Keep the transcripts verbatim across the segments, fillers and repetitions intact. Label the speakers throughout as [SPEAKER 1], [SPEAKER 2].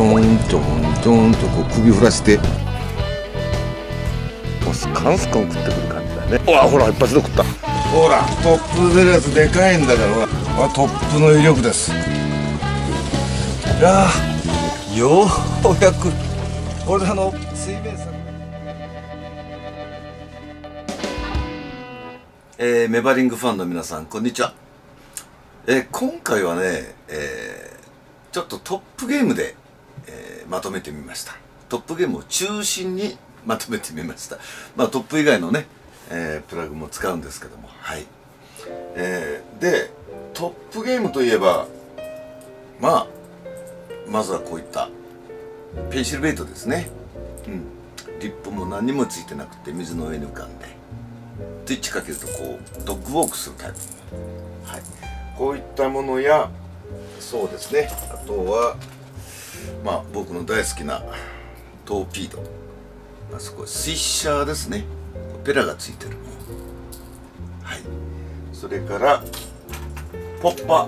[SPEAKER 1] ょんちょんちょんとこう首振らして、もうスカンスカン食ってくる感じだね。うわほら一発で食った。ほらトップ出るやつでかいんだから、ほらトップの威力です。いやーようやくこれであの水面さえー、メバリングファンの皆さんこんにちは。えー、今回はね、えー、ちょっとトップゲームで、えー、まとめてみました。トップゲームを中心にまとめてみました。まあトップ以外のね、えー、プラグも使うんですけども、はい。えー、でトップゲームといえば、まあまずはこういったペンシルベイトですね。うん、リップも何にもついてなくて水の上に浮かんでスイッチかけるとこうドッグウォークするタイプ、はい、こういったものや、そうですね、あとはまあ僕の大好きなトーピード、あそこスイッシャーですね、ペラがついてるもの、はい、それからポッパー、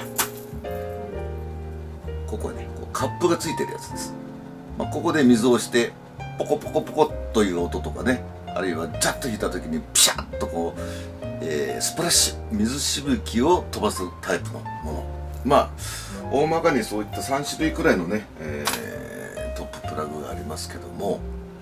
[SPEAKER 1] ここはねこうカップがついてるやつです。まあ、ここで水を押してポコポコポコという音とかね、あるいはジャッと引いた時にピシャッとこう、えー、スプラッシュ水しぶきを飛ばすタイプのもの、まあ大まかにそういったさん種類くらいのね、えー、トッププラグがありますけども、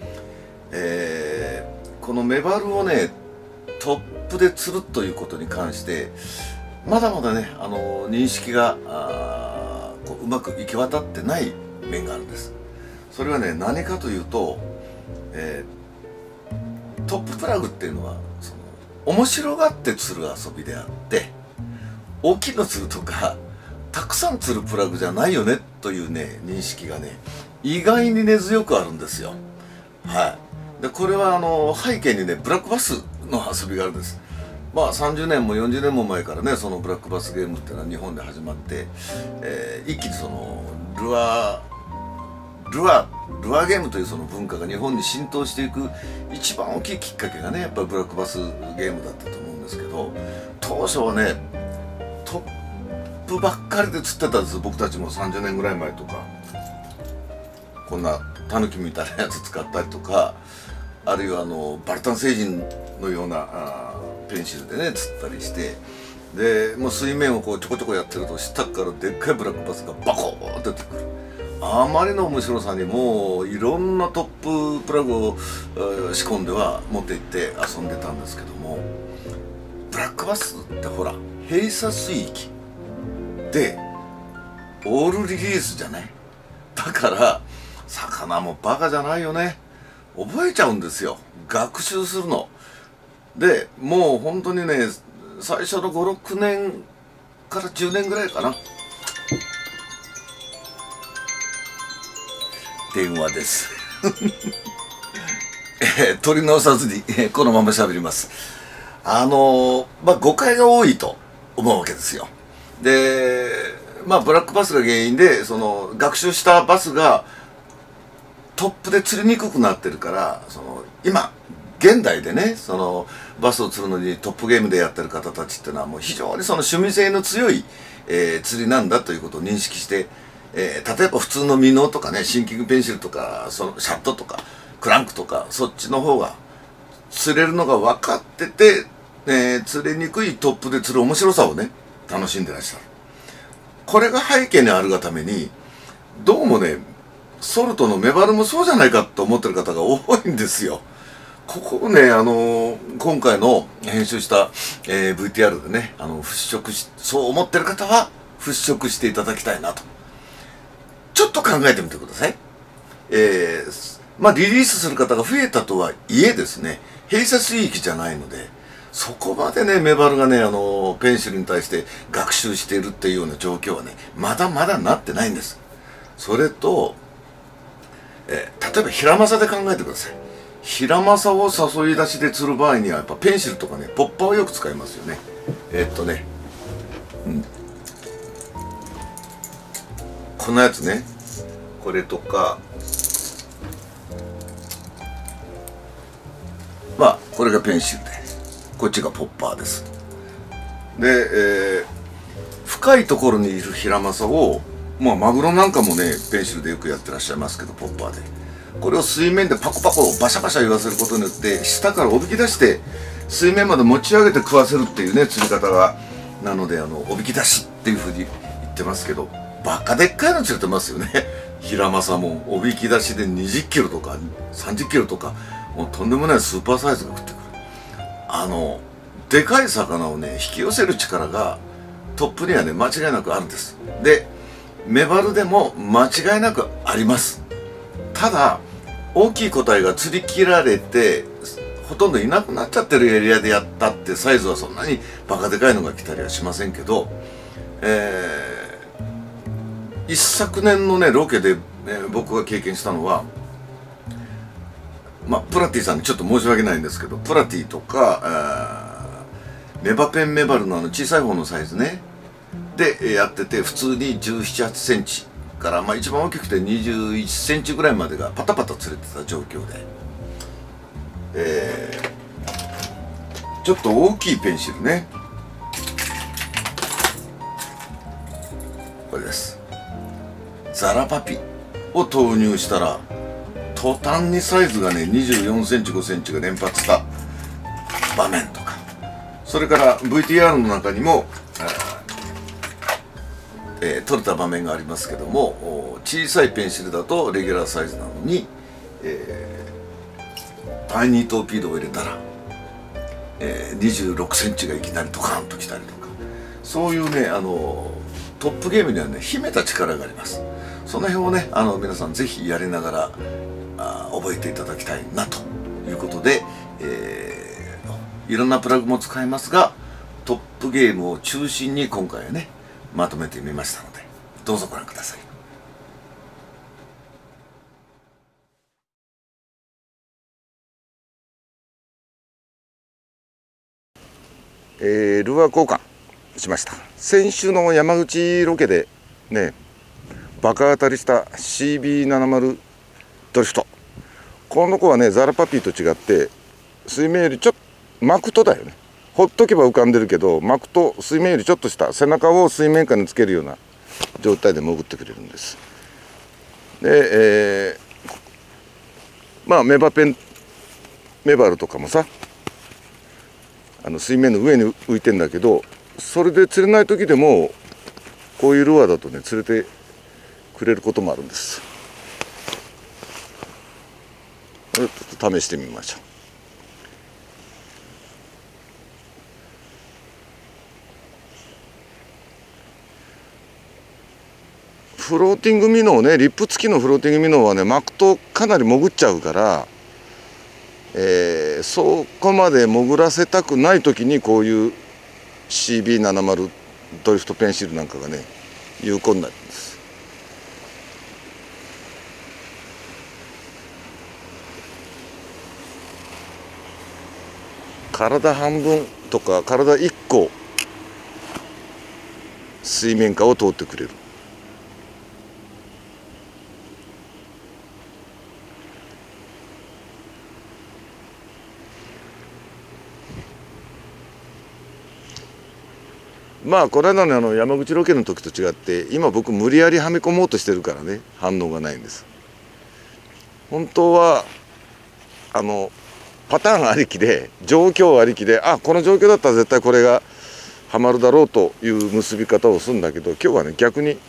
[SPEAKER 1] えー、このメバルをねトップで釣るということに関してまだまだね、あの認識があこううまく行き渡ってない面があるんです。それはね何かというと、えー、トッププラグっていうのはその面白がって釣る遊びであって、大きいの釣るとかたくさん釣るプラグじゃないよねというね認識がね意外に根強くあるんですよ。はい。でこれはあの背景にねブラックバスの遊びがあるんです。まあさんじゅうねんもよんじゅうねんも前からねそのブラックバスゲームっていうのは日本で始まって、えー、一気にそのルアールアールアーゲームというその文化が日本に浸透していく一番大きいきっかけがねやっぱりブラックバスゲームだったと思うんですけど、当初はねトップばっかりで釣ってたんです。僕たちもさんじゅうねんぐらい前とかこんなタヌキみたいなやつ使ったりとか、あるいはあのバルタン星人のようなあペンシルでね釣ったりして、でもう水面をこうちょこちょこやってると下からでっかいブラックバスがバコーンと出てくる。あまりの面白さにもういろんなトッププラグを仕込んでは持って行って遊んでたんですけども、ブラックバスってほら閉鎖水域でオールリリースじゃない。だから魚もバカじゃないよね、覚えちゃうんですよ、学習するので。もう本当にね最初のごろくねんからじゅうねんぐらいかな、電話ですえー、取り直さずに、えー、このまま喋ります。あのー、まあ誤解が多いと思うわけですよ。でまあブラックバスが原因でその学習したバスがトップで釣りにくくなってるから、その今現代でねそのバスを釣るのにトップゲームでやってる方たちっていうのはもう非常にその趣味性の強い、えー、釣りなんだということを認識して、えー、例えば普通のミノとかねシンキングペンシルとかそのシャットとかクランクとかそっちの方が釣れるのが分かってて、えー、釣れにくいトップで釣る面白さをね楽しんでらっしゃる。これが背景にあるがためにどうもねソルトのメバルもそうじゃないかと思ってる方が多いんですよ。ここをね、あのー、今回の編集した、えー、ブイティーアール でねあの払拭しそう思ってる方は払拭していただきたいなと。ちょっと考えてみてください。えー、まあリリースする方が増えたとはいえですね閉鎖水域じゃないので、そこまでねメバルがねあのペンシルに対して学習しているっていうような状況はねまだまだなってないんです。それと、えー、例えばヒラマサで考えてください。ヒラマサを誘い出しで釣る場合にはやっぱペンシルとかねポッパーをよく使いますよね。えー、っとね、うん、このやつね、これとかまあこれがペンシルでこっちがポッパーです。で、えー、深いところにいるヒラマサをまあマグロなんかもねペンシルでよくやってらっしゃいますけど、ポッパーでこれを水面でパコパコバシャバシャ言わせることによって下からおびき出して水面まで持ち上げて食わせるっていうね釣り方がなので、あのおびき出しっていうふうに言ってますけど、バカでっかいの釣れてますよね。ヒラマサもおびき出しでにじゅっキロとかさんじゅっキロとか、もうとんでもないスーパーサイズが食ってくる。あのでかい魚をね引き寄せる力がトップにはね間違いなくあるんです。でメバルでも間違いなくあります。ただ大きい個体が釣り切られてほとんどいなくなっちゃってるエリアでやったってサイズはそんなにバカでかいのが来たりはしませんけど、えー、一昨年のねロケで、えー、僕が経験したのは、まあプラティさんにちょっと申し訳ないんですけど、プラティとか、えー、メバペンメバルのあの小さい方のサイズねでやってて、普通にじゅうなな、はちセンチから、まあ、一番大きくてにじゅういっセンチぐらいまでがパタパタ釣れてた状況で、えー、ちょっと大きいペンシルね、これです。ザラパピを投入したら途端にサイズがねにじゅうよんセンチごセンチが連発した場面とか、それから ブイティーアール の中にもえー、撮れた場面がありますけども、小さいペンシルだとレギュラーサイズなのに、えー、タイニートーピードを入れたら、えー、にじゅうろくセンチがいきなりドカンときたりとか、そういうねあのトップゲームにはね秘めた力があります。その辺をねあの皆さんぜひやりながらあ覚えていただきたいなということで、えー、いろんなプラグも使えますが、トップゲームを中心に今回はねまとめてみましたので、どうぞご覧ください。えー、ルアー交換しました。先週の山口ロケでねバカ当たりした シービーななじゅう ドリフト、この子はねザラパピーと違って水面よりちょっと巻くとだよね、ほっとけば浮かんでるけど巻くと水面よりちょっと下、背中を水面下につけるような状態で潜ってくれるんです。で、えー、まあメバペンメバルとかもさあの水面の上に浮いてんだけど、それで釣れない時でもこういうルアーだとね釣れてくれることもあるんです。ちょっと試してみましょう。フローティングミノーね、リップ付きのフローティングミノーはね巻くとかなり潜っちゃうから、えー、そこまで潜らせたくない時にこういう シービーななじゅう ドリフトペンシルなんかがね有効になるんです。体半分とか体いっこ水面下を通ってくれる。まあこれ間のあの山口ロケの時と違って今僕無理やりはめ込もうとしてるからね反応がないんです。本当はあのパターンありきで状況ありきで、あこの状況だったら絶対これがはまるだろうという結び方をするんだけど、今日はね逆に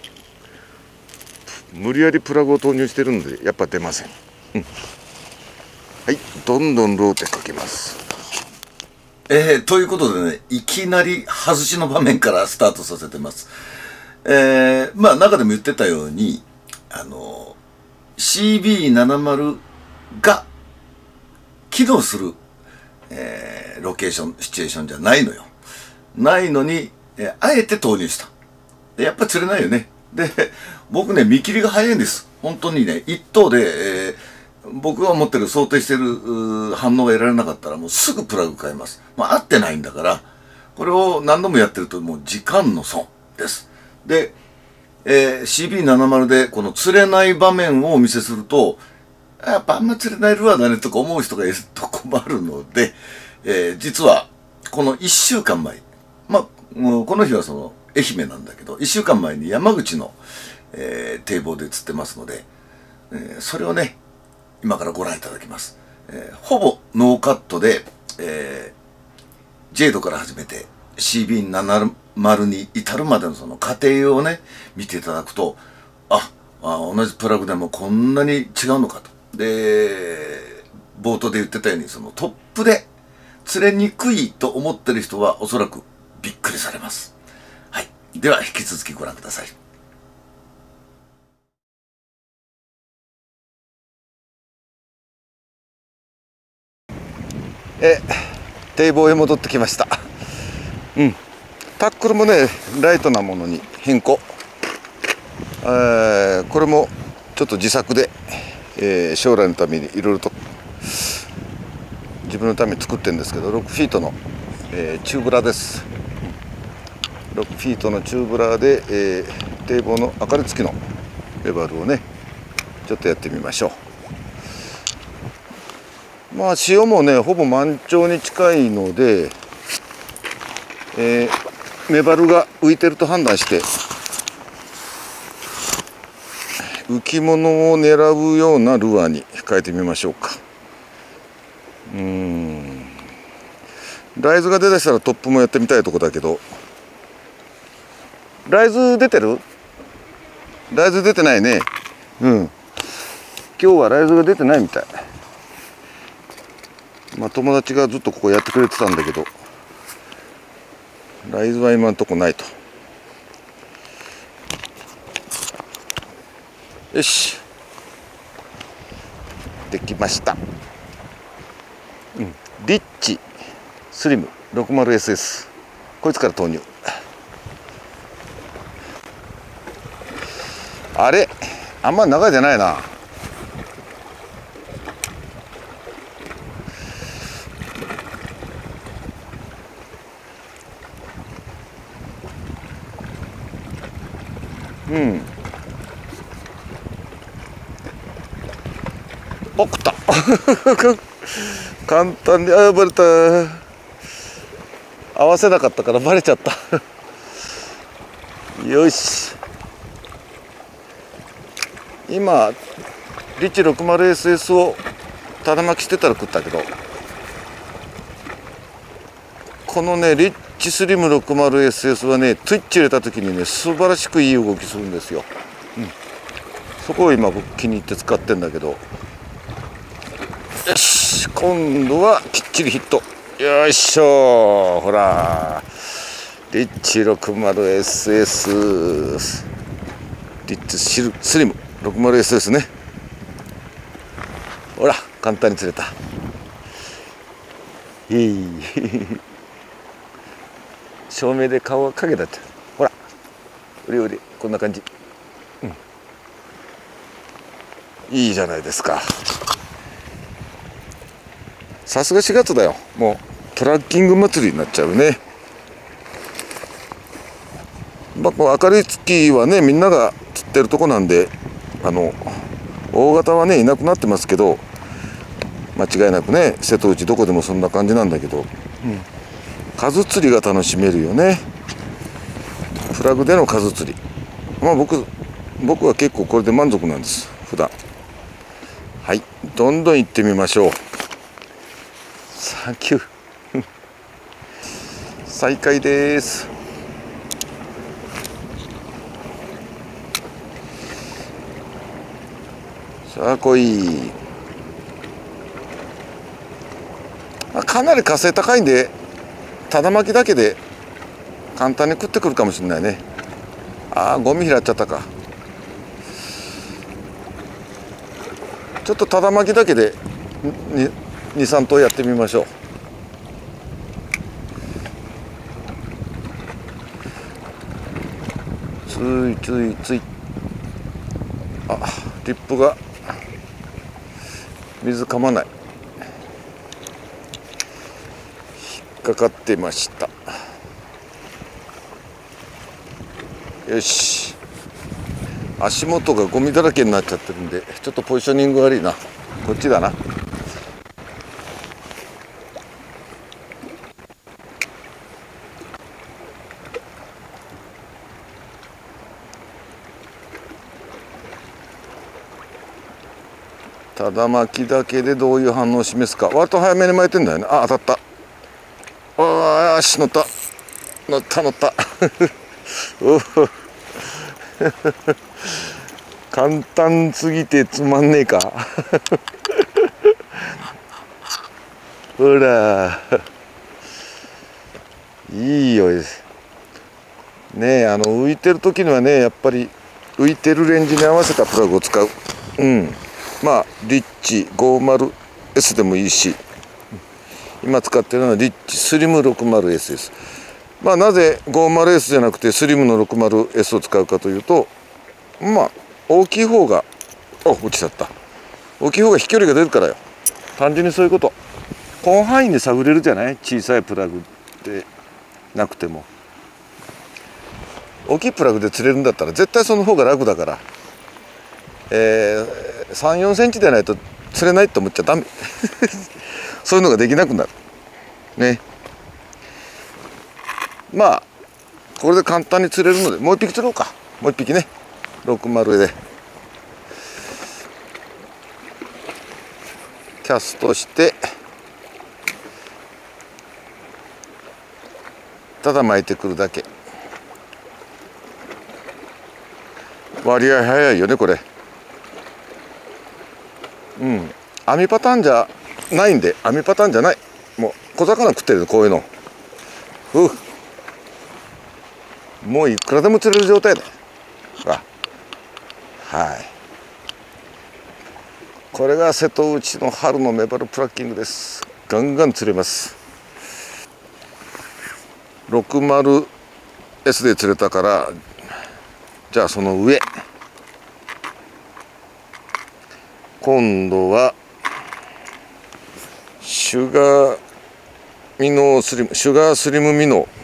[SPEAKER 1] 無理やりプラグを投入してるんでやっぱ出ません。うん、はい、どんどんローテかけます。えー、ということでね、いきなり外しの場面からスタートさせてます。えー、まあ中でも言ってたように、あの、シービーななじゅう が機能する、えー、ロケーション、シチュエーションじゃないのよ。ないのに、えー、あえて投入した。でやっぱ釣れないよね。で、僕ね、見切りが早いんです。本当にね、一投で、えー僕が思ってる想定してる反応が得られなかったらもうすぐプラグ変えます。まあ合ってないんだからこれを何度もやってるともう時間の損です。で、えー、シービーななじゅう でこの釣れない場面をお見せするとやっぱあんま釣れないルアーだねとか思う人がいると困るので、えー、実はこのいっしゅうかんまえ、まあこの日はその愛媛なんだけど、いっしゅうかんまえに山口の、えー、堤防で釣ってますので、えー、それをね今からご覧いただきます。えー、ほぼノーカットで、えー、ジェイドから始めて シービーななじゅう に至るまでのその過程をね見ていただくと、ああ同じプラグでもこんなに違うのかと。で冒頭で言ってたように、そのトップで釣れにくいと思ってる人はおそらくびっくりされます。はい、では引き続きご覧ください。え堤防へ戻ってきました。うん、タックルもねライトなものに変更、えー、これもちょっと自作で、えー、将来のためにいろいろと自分のために作ってるんですけど、ろくフィートの、えー、チューブラです。ろくフィートのチューブラで、えー、堤防の明かり付きのレバルをねちょっとやってみましょう。まあ潮もねほぼ満潮に近いので、えー、メバルが浮いてると判断して浮き物を狙うようなルアーに変えてみましょうか。うーんライズが出だしたらトップもやってみたいとこだけど、ライズ出てる？ライズ出てないね。うん、今日はライズが出てないみたい。まあ友達がずっとここやってくれてたんだけど、ライズは今のとこないと。よし、できました。うん、リッチスリム ろくじゅうエスエス、 こいつから投入。あれあんま長いじゃないな。うん、お食った簡単にあバレた。合わせなかったからバレちゃったよし、今リッチ ろくじゅうエスエス をただ巻きしてたら食ったけど、このねリッチスリム ろくじゅうエスエス はねツイッチ入れた時にね素晴らしくいい動きするんですよ。うん、そこを今僕気に入って使ってんだけど、よし今度はきっちりヒット。よいしょ、ほらリッチ ろくじゅうエスエス、 リッチスリム ろくじゅうエスエス ね。ほら簡単に釣れた。いい照明で顔が影だって、ほらうりうりこんな感じ、うん、いいじゃないですか。さすがしがつだよ。もうトラッキング祭りになっちゃうね。まあ、この明るい月はねみんなが釣ってるとこなんで、あの大型はねいなくなってますけど、間違いなくね瀬戸内どこでもそんな感じなんだけど、うん、数釣りが楽しめるよね。プラグでの数釣り、まあ僕僕は結構これで満足なんです普段。はい、どんどん行ってみましょう。サンキュー再開です。さあ来い。かなり火星高いんでただ巻きだけで簡単に食ってくるかもしれないね。ああゴミ拾っちゃったか。ちょっとただ巻きだけでにさん頭やってみましょう。ついついつい、あリップが水噛まない、引っかかってました。よし、足元がゴミだらけになっちゃってるんでちょっとポジショニング悪いな。こっちだな。 ただ巻きだけでどういう反応を示すか。割と早めに巻いてんだよね。あ、当たった。ああ、足乗った乗った乗ったお簡単すぎてつまんねえかほらいいよねえ。あの浮いてる時にはね、やっぱり浮いてるレンジに合わせたプラグを使う。うん、まあリッチ ごじゅうエス でもいいし、今使ってるのはリッチスリム ろくじゅうエス です。まあなぜ ごじゅうエス じゃなくてスリムの ろくじゅうエス を使うかというと、まあ大きい方が、あ、落ちちゃった。大きい方が飛距離が出るからよ。単純にそういうこと。広範囲で探れるじゃない、小さいプラグでなくても。大きいプラグで釣れるんだったら絶対その方が楽だから、えー、さん、よんセンチでないと釣れないと思っちゃダメそういうのができなくなるね。まあこれで簡単に釣れるので、もう一匹釣ろうか。もう一匹ね、ろくじゅうでキャストして、ただ巻いてくるだけ。割合早いよねこれ。うん、網パターンじゃないんで、網パターンじゃない、もう小魚食ってる、こういうの。うもういくらでも釣れる状態だ。はい、これが瀬戸内の春のメバルプラッキングです。ガンガン釣れます。ろくじゅうエス で釣れたから、じゃあその上、今度はシュガーミノスリムシュガースリムミノ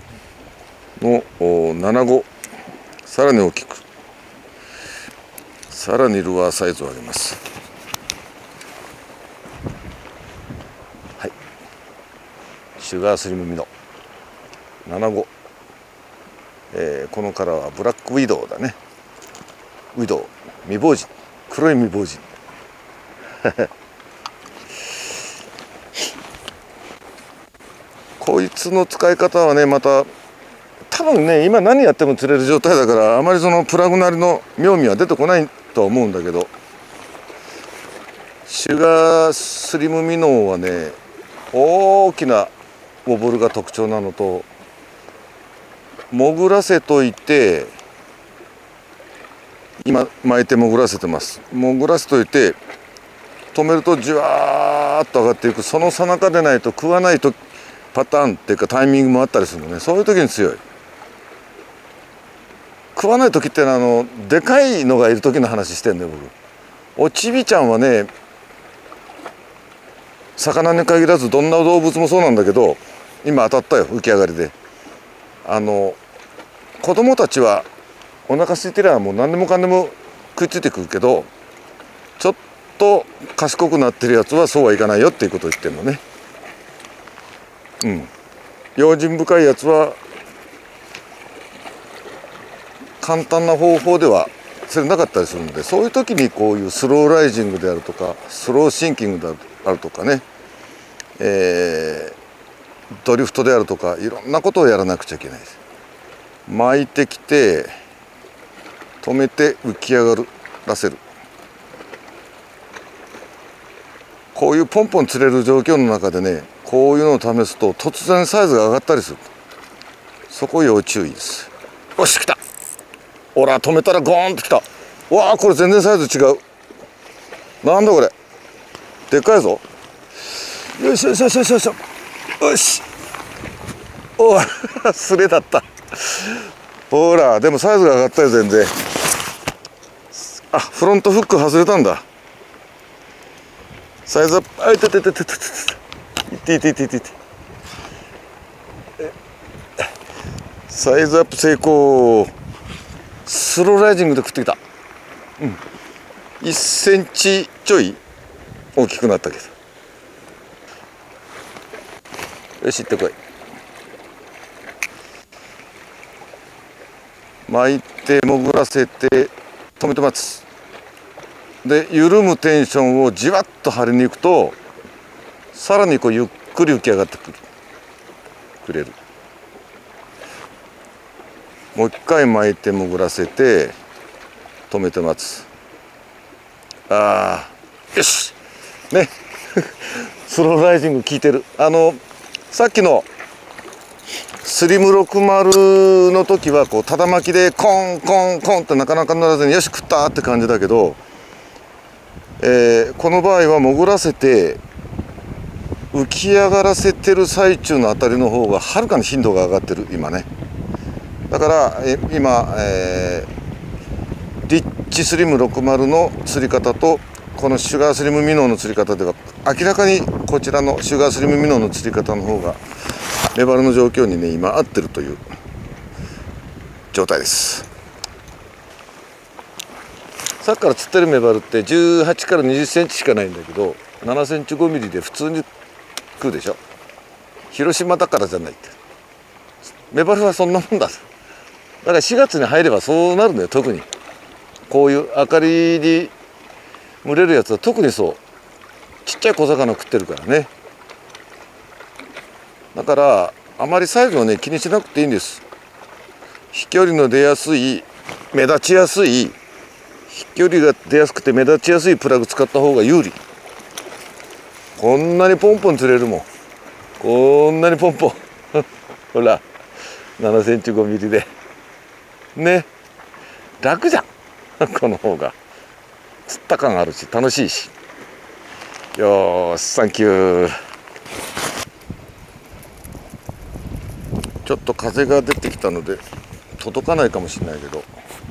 [SPEAKER 1] のななご、さらに大きく、さらにルアーサイズを上げます。はい、シュガースリムミノななご、えー、このカラーはブラックウィドウだね。ウィドウ、未亡人、黒い未亡人こいつの使い方はね、また多分ね、今何やっても釣れる状態だから、あまりそのプラグなりの妙味は出てこないとは思うんだけど、シュガースリムミノーはね、大きなボブルが特徴なのと、潜らせといて、今巻いて潜らせてます。潜らせといて止めるとじわーっと上がっていく。その最中でないと食わないとパターンっていうかタイミングもあったりするのね。そういう時に強い。食わない時ってのはあのでかいのがいる時の話してんだよ僕。おちびちゃんはね、魚に限らずどんな動物もそうなんだけど、今当たったよ、浮き上がりで。あの子供たちはお腹空いてりゃもう何でもかんでも食いついてくるけど、ちょっと賢くなってるやつはそうはいかないよっていうことを言ってるのね。うん、用心深いやつは簡単な方法では釣れなかったりするので、そういう時にこういうスローライジングであるとかスローシンキングであるとかね、えー、ドリフトであるとか、いろんなことをやらなくちゃいけないです。巻いてきて止めて浮き上がらせる。こういうポンポン釣れる状況の中でね、こういうのを試すと突然サイズが上がったりする。そこ要注意です。よし、来た。ほら、止めたらゴーンと来た。わあ、これ全然サイズ違う。なんだこれ、でっかいぞ。よしよしよしよしよしよし。おいスレだった。ほら、でもサイズが上がったよ全然。あ、フロントフック外れたんだ。サイズアップ、あいててててててていっていっていっていって、サイズアップ成功。スローライジングで食ってきた。うん、いっセンチちょい大きくなったけど、よし行ってこい。巻いて潜らせて止めて待つ。
[SPEAKER 2] で緩むテンションをじわっと張りに行くとさらにこうゆっくり浮き上がってくるくれる。もう一回巻いて潜らせて止めて待つ。ああよしねスローライジング効いてる。あのさっきのスリムろくじゅうの時はこうただ巻きでコンコンコンってなかなか乗らずによし食ったって感じだけど、えー、この場合は潜らせて浮き上がらせてる最中のあたりの方がはるかに頻度が上がってる今ね。だからえ今、えー、リッチスリムろくじゅうの釣り方とこのシュガースリムミノーの釣り方では明らかにこちらのシュガースリムミノーの釣り方の方がメバルの状況にね今合ってるという状態です。さっきから釣ってるメバルってじゅうはちからにじゅっセンチしかないんだけどななセンチごミリで普通に食うでしょ。広島だからじゃないって。メバルはそんなもんだ。だからしがつに入ればそうなるんだよ。特にこういう明かりに群れるやつは特にそう。ちっちゃい小魚食ってるからね。だからあまりサイズをね気にしなくていいんです。飛距離の出やすい目立ちやすい飛距離が出やすくて目立ちやすいプラグ使った方が有利。こんなにポンポン釣れるもん。こんなにポンポンほらななセンチごミリでね楽じゃんこの方が釣った感あるし楽しいし。よーしサンキュー。ちょっと風が出てきたので届かないかもしれないけど、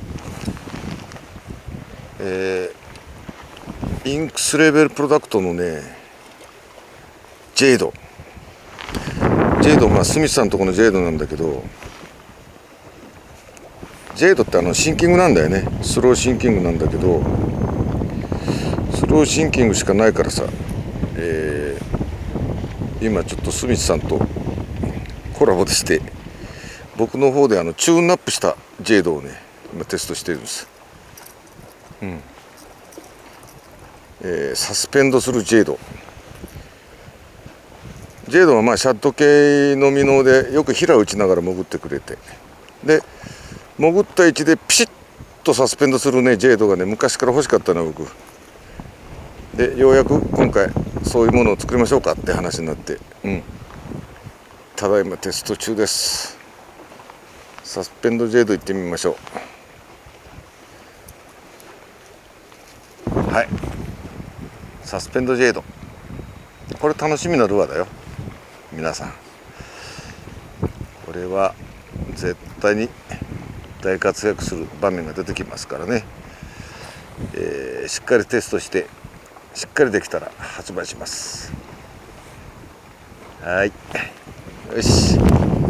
[SPEAKER 2] えー、インクスレーベルプロダクトのねジェイドジェイドまあスミスさんのとこのジェイドなんだけど、ジェイドってあのシンキングなんだよね。スローシンキングなんだけどスローシンキングしかないからさ、えー、今ちょっとスミスさんとコラボでして僕の方であのチューンアップしたジェイドをね今テストしてるんです。うんえー、サスペンドするジェイドジェイドはまあシャッド系のミノでよくヒラ打ちながら潜ってくれて、で潜った位置でピシッとサスペンドするねジェイドがね昔から欲しかったの僕で、ようやく今回そういうものを作りましょうかって話になって、うんただいまテスト中です。サスペンドジェイド行ってみましょう。はいサスペンドジェイドこれ楽しみなルアーだよ皆さん。これは絶対に大活躍する場面が出てきますからね、えー、しっかりテストしてしっかりできたら発売します。はいよし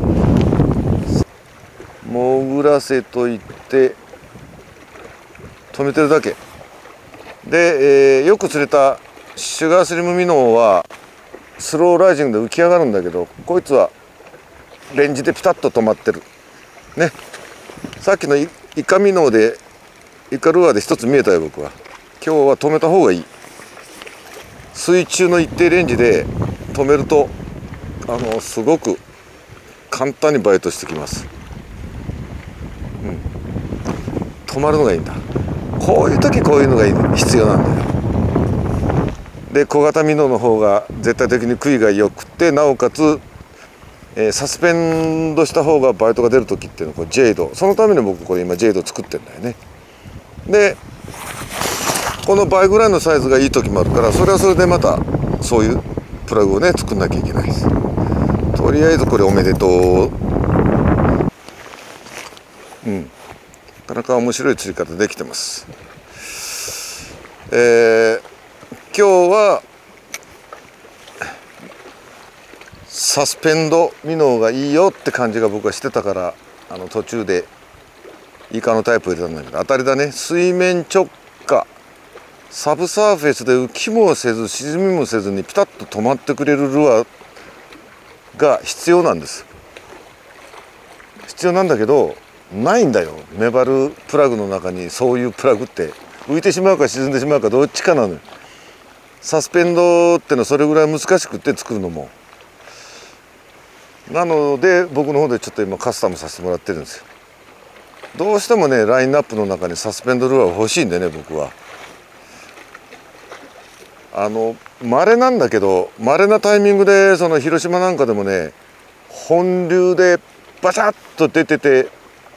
[SPEAKER 2] 潜らせといって止めてるだけで、えー、よく釣れたシュガースリムミノーはスローライジングで浮き上がるんだけど、こいつはレンジでピタッと止まってるね。さっきのイカミノーでイカルアーで一つ見えたよ僕は。今日は止めた方がいい。水中の一定レンジで止めるとあのすごく簡単にバイトしてきます。うん、止まるのがいいんだ。こういう時こういうのが必要なんだよ。で小型ミノーの方が絶対的に食いが良くて、なおかつ、えー、サスペンドした方がバイトが出る時っていうのはこれジェイド、そのために僕これ今ジェイド作ってるんだよね。でこの倍ぐらいのサイズがいい時もあるから、それはそれでまたそういうプラグをね作んなきゃいけないです。とりあえずこれおめでとう。うんなかなか面白い釣り方できてます。えー、今日はサスペンドミノーがいいよって感じが僕はしてたから、あの途中でイカのタイプを入れたんだけど当たりだね。水面直下サブサーフェスで浮きもせず沈みもせずにピタッと止まってくれるルアーが必要なんです。必要なんだけどないんだよ、メバルプラグの中にそういうプラグって浮いてしまうか沈んでしまうかどっちかなのよ。サスペンドってのはそれぐらい難しくって作るのも。なので僕の方でちょっと今カスタムさせてもらってるんですよ。どうしてもねラインナップの中にサスペンドルアー欲しいんでね、僕は。あの稀なんだけど、稀なタイミングでその広島なんかでもね本流でバシャッと出てて、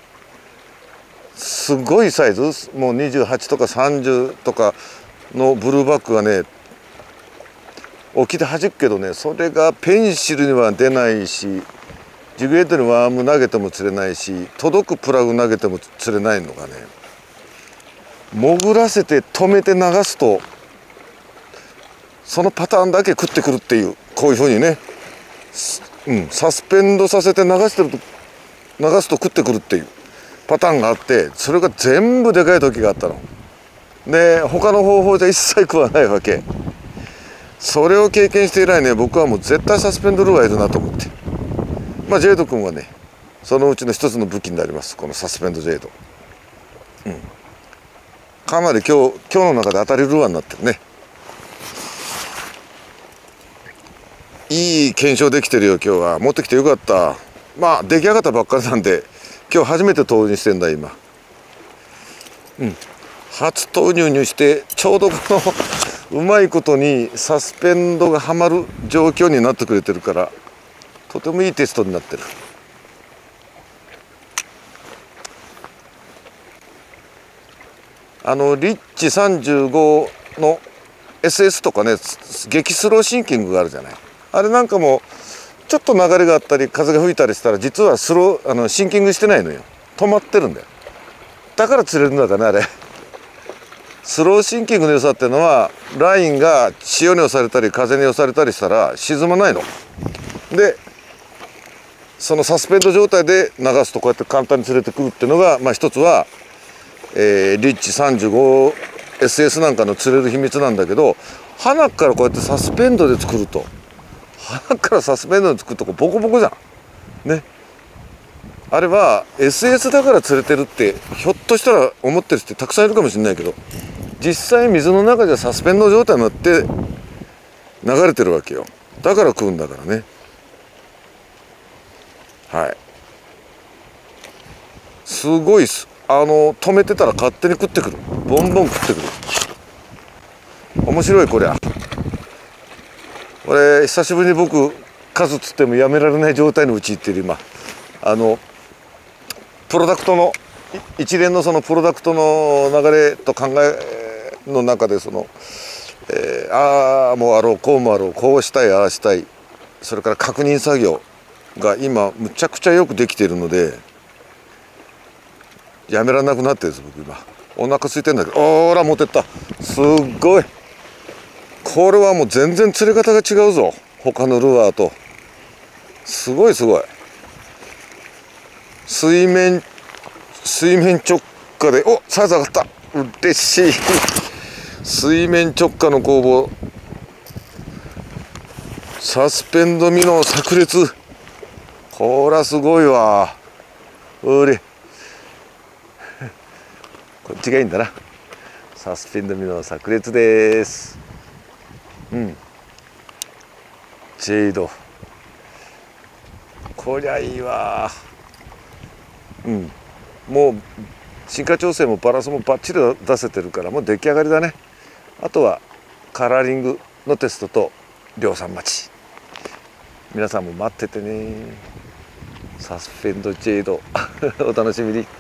[SPEAKER 2] すごいサイズ、もうにじゅうはちとかさんじゅうとかのブルーバックがね沖で弾くけどね、それがペンシルには出ないし、ジグヘッドにワーム投げても釣れないし、届くプラグ投げても釣れないのがね、潜らせて止めて流すとそのパターンだけ食ってくるっていう、こういうふうにね、うん、サスペンドさせて流してると流すと食ってくるっていうパターンがあって、それが全部でかい時があったので、他の方法じゃ一切食わないわけ。それを経験して以来ね、僕はもう絶対サスペンドルアーいるなと思って、まあジェイド君はねそのうちの一つの武器になります、このサスペンドジェイド。うん、かなり今日今日の中で当たりルアーになってるね。いい検証できてるよ今日は。持ってきてよかった。まあ出来上がったばっかりなんで今日初めて投入してんだ今。うん、初投入にしてちょうどこのうまいことにサスペンドがはまる状況になってくれてるから、とてもいいテストになってる。あのリッチさんじゅうごの エスエス とかね、激スローシンキングがあるじゃない。あれなんかもちょっと流れがあったり風が吹いたりしたら、実はスローあのシンキングしてないのよ。止まってるんだよ。だから釣れるんだかねあれ。スローシンキングの良さっていうのは、ラインが潮に押されたり風に押されたりしたら沈まないので、そのサスペンド状態で流すとこうやって簡単に釣れてくるっていうのが、まあ一つは、えー、リッチ さんじゅうごエスエス なんかの釣れる秘密なんだけど、鼻からこうやってサスペンドで作ると、鼻からサスペンドで作るとこボコボコじゃんね。あれは エスエス だから釣れてるってひょっとしたら思ってる人たくさんいるかもしれないけど、実際水の中ではサスペンド状態になって流れてるわけよ。だから食うんだからね。はい、すごいっす。あの止めてたら勝手に食ってくる、ボンボン食ってくる。面白いこりゃ。これ久しぶりに僕数釣ってもやめられない状態に陥っている今。あのプロダクトの一連のそのプロダクトの流れと考えの中で、その、えー、ああもうあろうこうもあろう、こうしたいああしたい、それから確認作業が今むちゃくちゃよくできているので、やめられなくなってるんです僕今。お腹空いてんだけど、ほら持ってった。すっごいこれはもう全然釣れ方が違うぞ他のルアーと。すごいすごい。水面水面直下で、おサイズ上がった、嬉しい。水面直下の攻防、サスペンドミノ炸裂、こらすごいわ。うれこっちがいいんだな。サスペンドミノ炸裂です。うん、ジェイドこりゃいいわ。うん、もう進化調整もバランスもバッチリ出せてるから、もう出来上がりだね。あとはカラーリングのテストと量産待ち。皆さんも待っててね。サスペンドジェイドお楽しみに。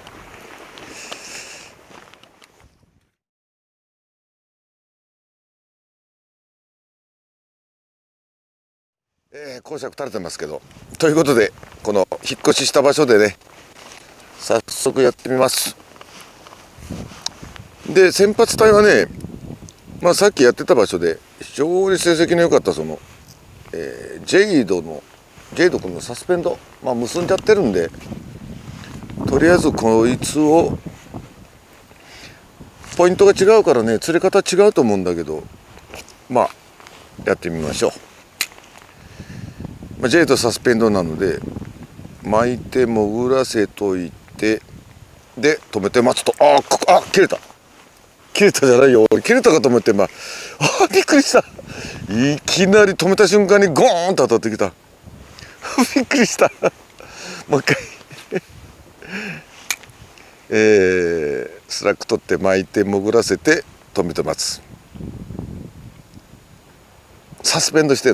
[SPEAKER 2] えー、講釈垂れてますけど、ということでこの引っ越しした場所でね早速やってみます。で先発隊はね、まあ、さっきやってた場所で非常に成績の良かったその、えー、ジェイドのジェイド君のサスペンド、まあ、結んじゃってるんで、とりあえずこいつをポイントが違うからね釣り方違うと思うんだけど、まあやってみましょう。まあ、ジェイドサスペンドなので巻いて潜らせといて、で止めて待つと、ああ切れた。 切れたじゃないよ。俺切れたかと思って、まあ、あびっくりした。いきなり止めた瞬間にゴーンと当たってきた。びっくりした。もう一回。えー、スラック取って巻いて潜らせて止めて待つ。サスペンドしてる。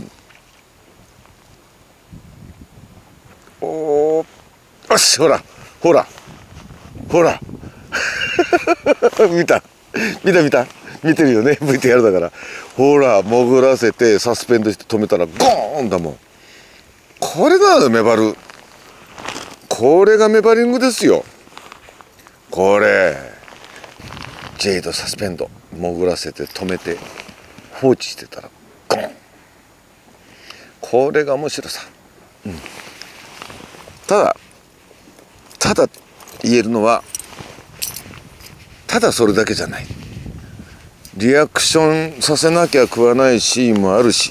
[SPEAKER 2] おー、よし、ほらほらほら見た見た見た見てるよね、 ブイティーアール だから。ほら潜らせてサスペンドして止めたらゴーンだもん。これがメバル、これがメバリングですよ。これジェイドサスペンド潜らせて止めて放置してたらゴン、これが面白さ、うん、ただただ言えるのは、ただそれだけじゃない。リアクションさせなきゃ食わないシーンもあるし、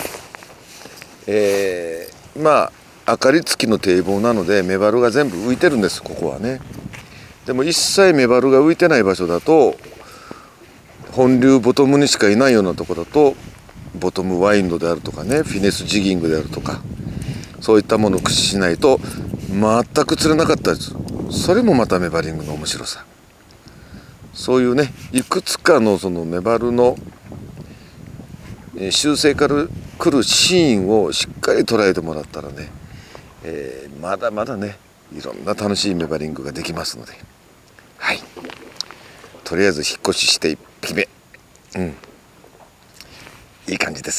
[SPEAKER 2] えー、まあ明かり付きの堤防なのでメバルが全部浮いてるんです、ここはね。でも一切メバルが浮いてない場所だと、本流ボトムにしかいないようなとこだとボトムワインドであるとかね、フィネスジギングであるとか、そういったものを駆使しないと全く釣れなかったです。それもまたメバリングの面白さ。そういうね、いくつかのそのメバルの習性から来るシーンをしっかり捉えてもらったらね、えー、まだまだね、いろんな楽しいメバリングができますので、はい、とりあえず引っ越ししていっぴきめ、うん、いい感じです。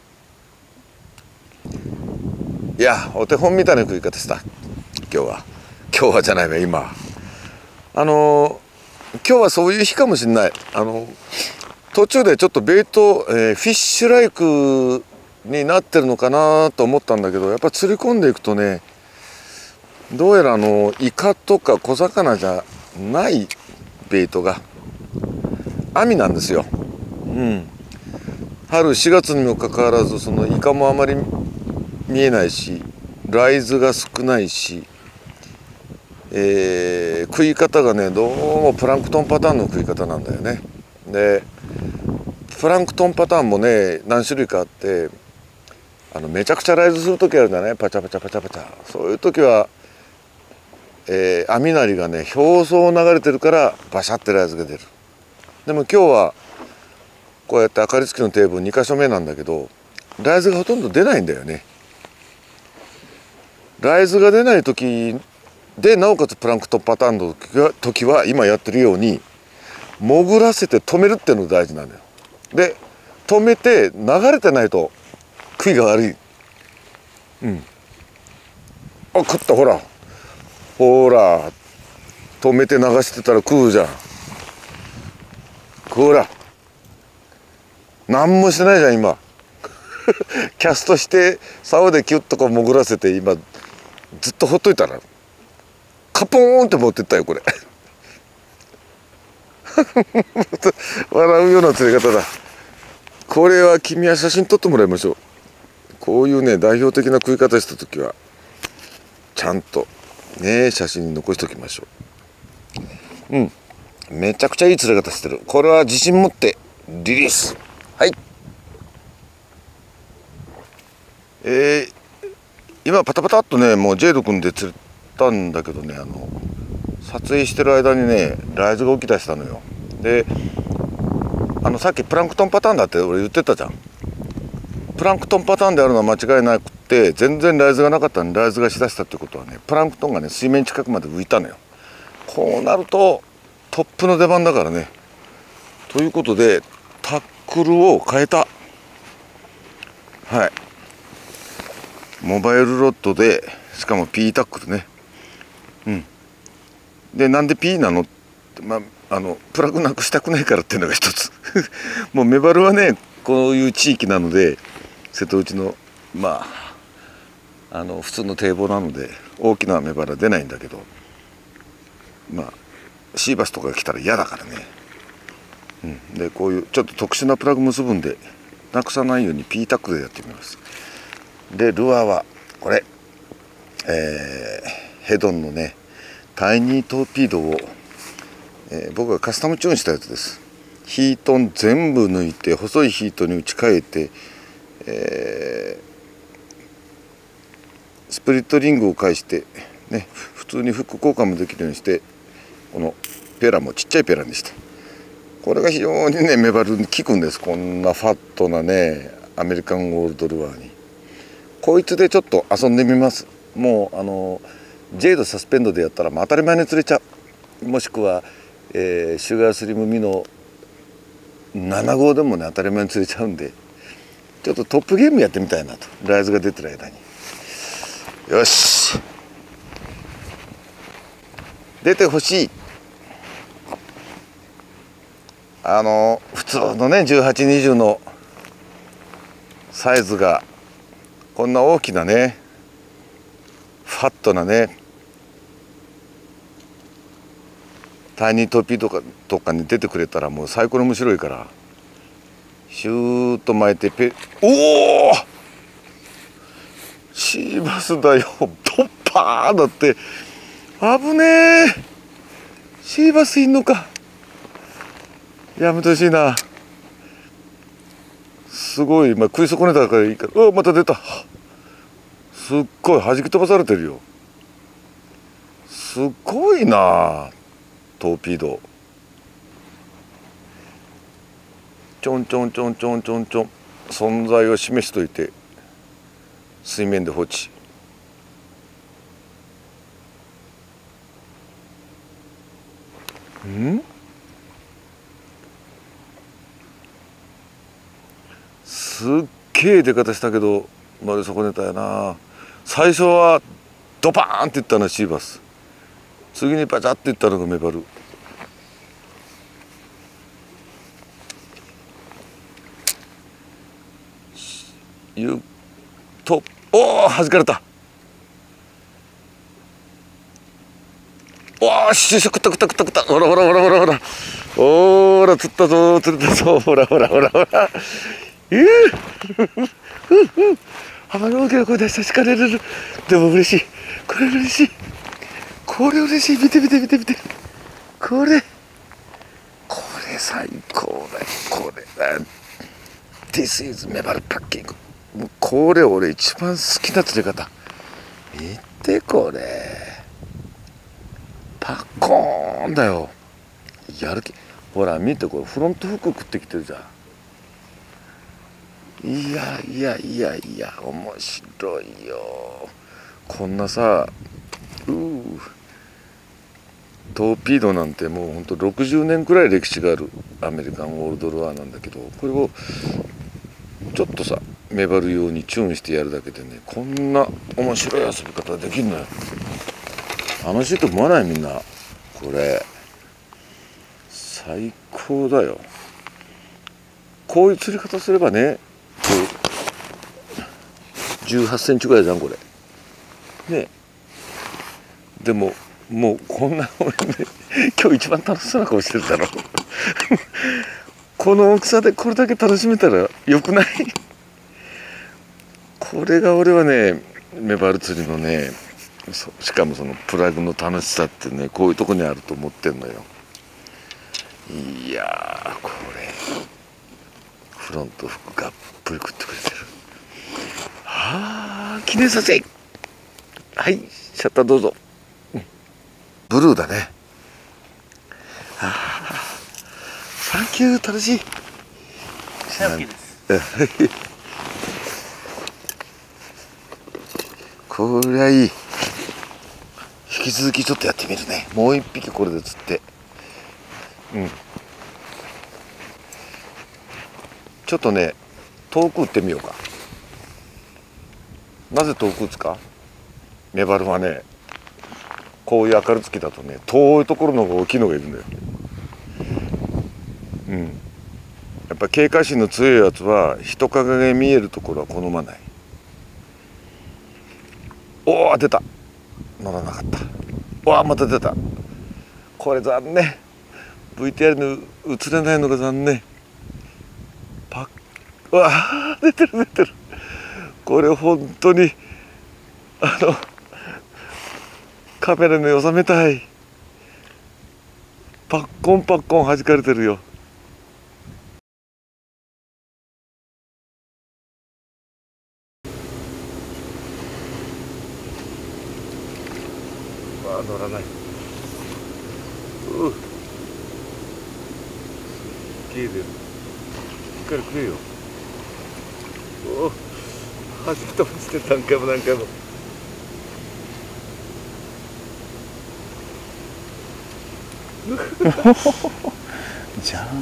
[SPEAKER 2] いや、お手本みたいな食い方した今日は。今日はじゃないわ、今。あのー、今日はそういう日かもしれない。あのー、途中でちょっとベイト、えー、フィッシュライクになってるのかなと思ったんだけど、やっぱ釣り込んでいくとね、どうやらあのイカとか小魚じゃないベイトが網なんですよ。うん。春しがつにもかかわらず、そのイカもあまり見えないし、ライズが少ないし、えー、食い方がね、どうもプランクトンパターンの食い方なんだよね。でプランクトンパターンもね、何種類かあって、あのめちゃくちゃライズする時あるんだね、パチャパチャパチャパチャ。そういう時はえー、網なりがね、表層を流れてるからバシャってライズが出る。でも今日はこうやって明かり付きのテーブルにかしょめなんだけど、ライズがほとんど出ないんだよね。ライズが出ない時で、なおかつプランクトンパターンの時は今やってるように潜らせて止めるっていうのが大事なんだよ。で止めて流れてないと食いが悪い。うん。あ、食った、ほらほら、止めて流してたら食うじゃん。ほら、何もしてないじゃん今。キャストして竿でキュッとこう潜らせて、今ずっとほっといたらカポーンって持ってったよこれ。笑うような釣り方だ。これは君は写真撮ってもらいましょう。こういうね、代表的な食い方した時はちゃんとね、写真に残しておきましょう。うん、めちゃくちゃいい釣れ方してる。これは自信持ってリリース。はい。えー、今パタパタっとね、もうジェイド君で釣れたんだけどね、あの撮影してる間にね、ライズが起き出したのよ。で、あのさっきプランクトンパターンだって俺言ってたじゃん。プランクトンパターンであるのは間違いなくて、全然ライズがなかったのにライズがしだしたってことはね、プランクトンがね、水面近くまで浮いたのよ。こうなるとトップの出番だからね。ということでタックルを変えた。はい、モバイルロッドで、しかも P タックルね。うん。で、なんで P なのって、まあ、あのプラグなくしたくないからっていうのが一つ。もうメバルはね、こういう地域なので、瀬戸内のまああの普通の堤防なので大きなメバルは出ないんだけど、まあシーバスとかが来たら嫌だからね。うん、でこういうちょっと特殊なプラグ結ぶんで、なくさないように P タックルでやってみます。でルアーはこれ、えー、ヘドンのねタイニートーピードを、えー、僕がカスタムチューンしたやつです。 ヒートン全部抜いて細いヒートに打ち替えて、えー、スプリットリングを返してね、普通にフック交換もできるようにして、このペラもちっちゃいペラにして、これが非常にねメバルに効くんです。こんなファットなねアメリカンゴールドルアーに。こいつでちょっと遊んでみます。もうあのジェイドサスペンドでやったらもう当たり前に釣れちゃう。もしくは、えー、シュガースリムミノなな号でもね当たり前に釣れちゃうんで、ちょっとトップゲームやってみたいなと、ライズが出てる間に。よし、出てほしい。あの普通のねじゅうはち、にじゅうのサイズがこんな大きなねファットなねタイニートピーとかとかに出てくれたらもう最高に面白いから、シューッと巻いてペおおシーバスだよ、ドッパーだって。危ねえ、シーバスいんのか。やめてほしいな。すごい、まあ、食い損ねたからいいから。うわまた出た。すっごい弾き飛ばされてるよ。すっごいなトーピード。ちょんちょんちょんちょんちょんちょん存在を示しといて水面で放置。んすっげえ出方したけどまる損ねたよな。最初はドパーンっていったのはシーバス、次にバチャっていったのがメバル。ゆっとおお弾かれた。おおし食った食った食った食った。ほらほらほらほらほらほら釣ったぞ釣れたぞ。ほらほらほらほらええ浜の大きな声出して叱られる。でも嬉しい、これ嬉しい、これ嬉しい。見て見て見て見て、これこれ最高だよ。これだ This is メバルパッキング。もうこれ俺一番好きな釣り方。見てこれパッコーンだよ。やる気。ほら見てこれフロントフック食ってきてるじゃん。いやいやいやいや面白いよ。こんなさうートーピードなんてもうほんとろくじゅうねんくらい歴史があるアメリカンオールドルアーなんだけど、これをちょっとさメバル用にチューンしてやるだけでね、こんな面白い遊び方ができるのよ。楽しいと思わない？みんなこれ最高だよ。こういう釣り方すればね、じゅうはちセンチぐらいじゃんこれね。でももうこんな俺ね今日一番楽しそうな顔してるだろこの大きさでこれだけ楽しめたらよくない？これが俺はねメバル釣りのね、しかもそのプラグの楽しさってねこういうとこにあると思ってんのよ。いやーこれフロントフックがっぷり食ってくれてる。はあ記念撮影。はいシャッターどうぞ。ブルーだね。ああサンキュー楽しい。
[SPEAKER 3] シャーキーです。
[SPEAKER 2] こりゃいい。引き続きちょっとやってみるね。もう一匹これで釣って、うんちょっとね遠く打ってみようか。なぜ遠く打つか。メバルはねこういう明るつきだとね遠いところの方が大きいのがいるんだよ。うんやっぱ警戒心の強いやつは人影が見えるところは好まない。おお出た。乗らなかった。おおまた出た。これ残念。 ブイティーアール に映れないのが残念。パッうわあ出てる出てる。これ本当にあのカメラに収めたい。パッコンパッコン弾かれてるよ。 うすっげえ出る。しっかりくれよ。おお弾き飛ばして何回も何回も。
[SPEAKER 4] ジャン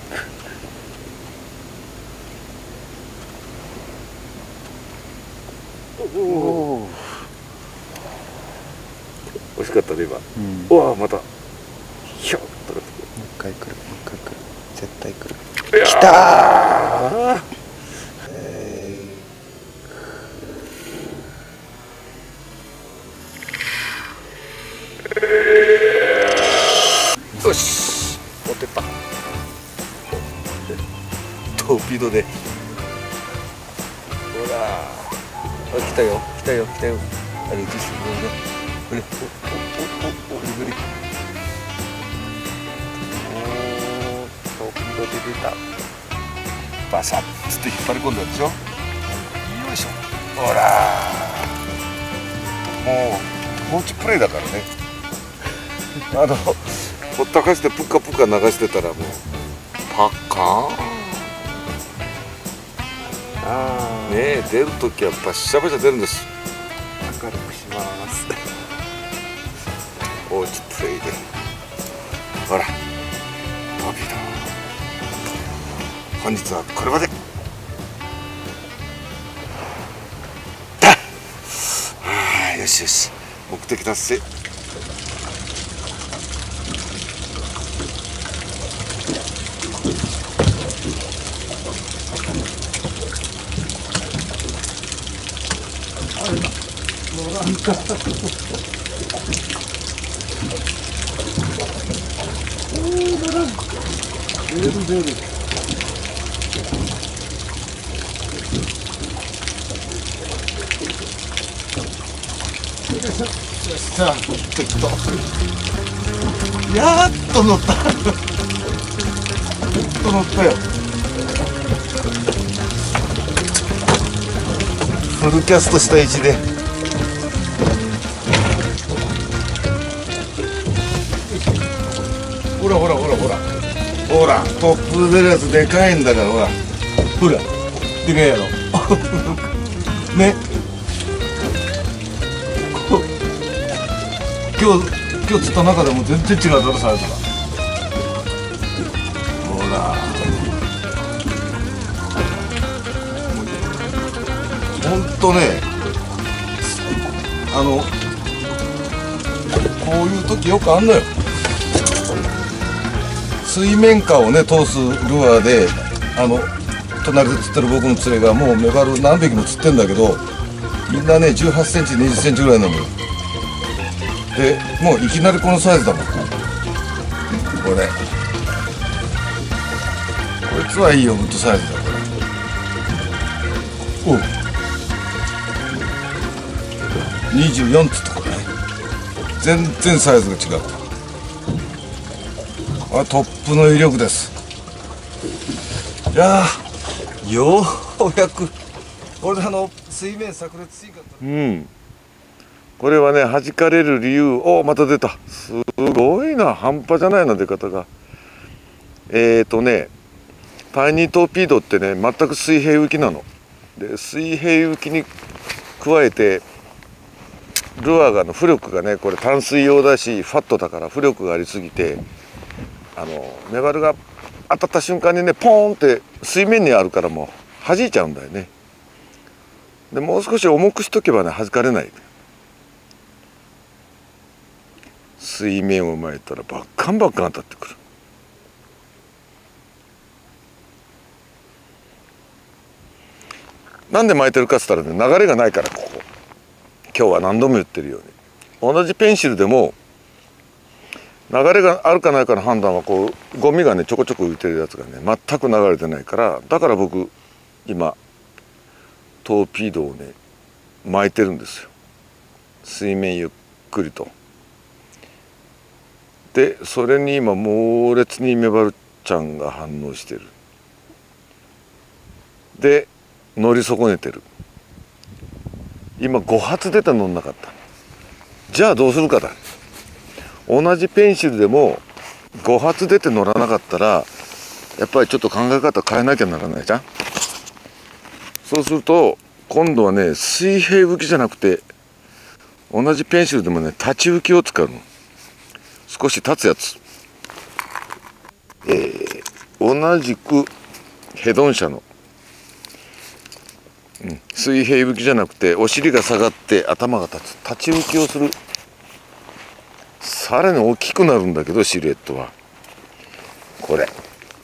[SPEAKER 2] おお惜しかったね今。
[SPEAKER 4] うん、
[SPEAKER 2] うわまたひょっと
[SPEAKER 4] もう一回来る、もう一回来る、絶対来る。
[SPEAKER 2] 来
[SPEAKER 4] たー、
[SPEAKER 2] えー、よし持ってった。トーピードでほらあ来たよ来たよ来たよ。あれ映してくれるね。おおおおグリグリ。おおトーピードで出た。バサッつって引っ張り込んだでしょ。よいしょ。ほらもう放置プレイだからね。あのほったかしてプカプカ流してたらもうパッカーン。
[SPEAKER 4] あ
[SPEAKER 2] ねえ出るときはバッシャバシャ出るんです。
[SPEAKER 4] 明るくします。
[SPEAKER 2] 放置プレイでほらトーピード。本日はこれまでだ。はあよしよし目的達成。
[SPEAKER 4] 出る出る。さあ、やっと乗った。やっと乗ったよ。フルキャストした位置で。ほらほらほらほら。ほら、トップ出るやつでかいんだから、ほら。ほら、でかいやろ。ね。今日、今日釣った中でも全然違うだろ、サイズが。ほら。ほんとね、あの、こういう時よくあんのよ。水面下をね通すルアーで、あの隣で釣ってる僕の釣れがもうメバル何匹も釣ってんだけど、みんなねじゅうはちセンチにじゅっセンチぐらいなのよ。でもういきなりこのサイズだもんこれ。こいつはいいよウッドサイズだこれ。おうにじゅうよんっつったからね。全然サイズが違った。あトップの威力です。いやーようやくこれであの水面炸裂水かった。
[SPEAKER 2] うん。これはね弾かれる理由。おまた出た。すごいな半端じゃないな出方が。えーとねタイニートーピードってね全く水平浮きなの。で水平浮きに加えてルアーがの浮力がねこれ淡水用だしファットだから浮力がありすぎて。あのメバルが当たった瞬間にねポーンって水面にあるからもう弾いちゃうんだよね。でもう少し重くしとけばね弾かれない。水面を巻いたらバッカンバッカン当たってくる。なんで巻いてるかっつったらね流れがないからここ。今日は何度も言ってるように同じペンシルでも流れがあるかないかの判断はこうゴミがねちょこちょこ浮いてるやつがね全く流れてないから、だから僕今トーピードをね巻いてるんですよ。水面ゆっくりと。でそれに今猛烈にメバルちゃんが反応してる。で乗り損ねてる。今ご発出て乗んなかった。じゃあどうするかだ。同じペンシルでもご発出て乗らなかったらやっぱりちょっと考え方変えなきゃならないじゃん。そうすると今度はね、水平浮きじゃなくて同じペンシルでもね、立ち浮きを使うの。少し立つやつ、えー、同じくヘドン社の、うん、水平浮きじゃなくてお尻が下がって頭が立つ立ち浮きをする。さらに大きくなるんだけどシルエットはこれ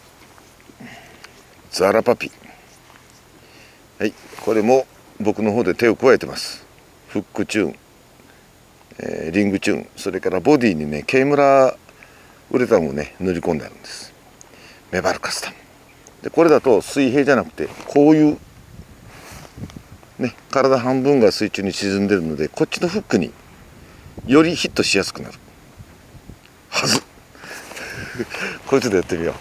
[SPEAKER 2] ザラパピ。はい、これも僕の方で手を加えてます。フックチューン、えー、リングチューン、それからボディにねケイムラウレタンをね塗り込んであるんです。メバルカスタムで、これだと水平じゃなくてこういうね、体半分が水中に沈んでるので、こっちのフックによりヒットしやすくなるはずこいつでやってみよう。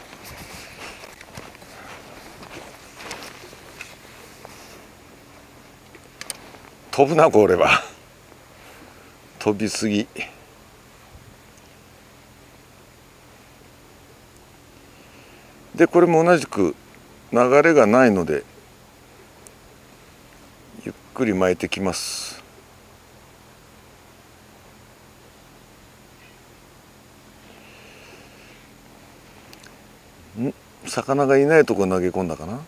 [SPEAKER 2] 飛ぶなこれは。飛びすぎ。でこれも同じく流れがないのでゆっくり巻いてきます。ん、魚がいないとこ投げ込んだかな。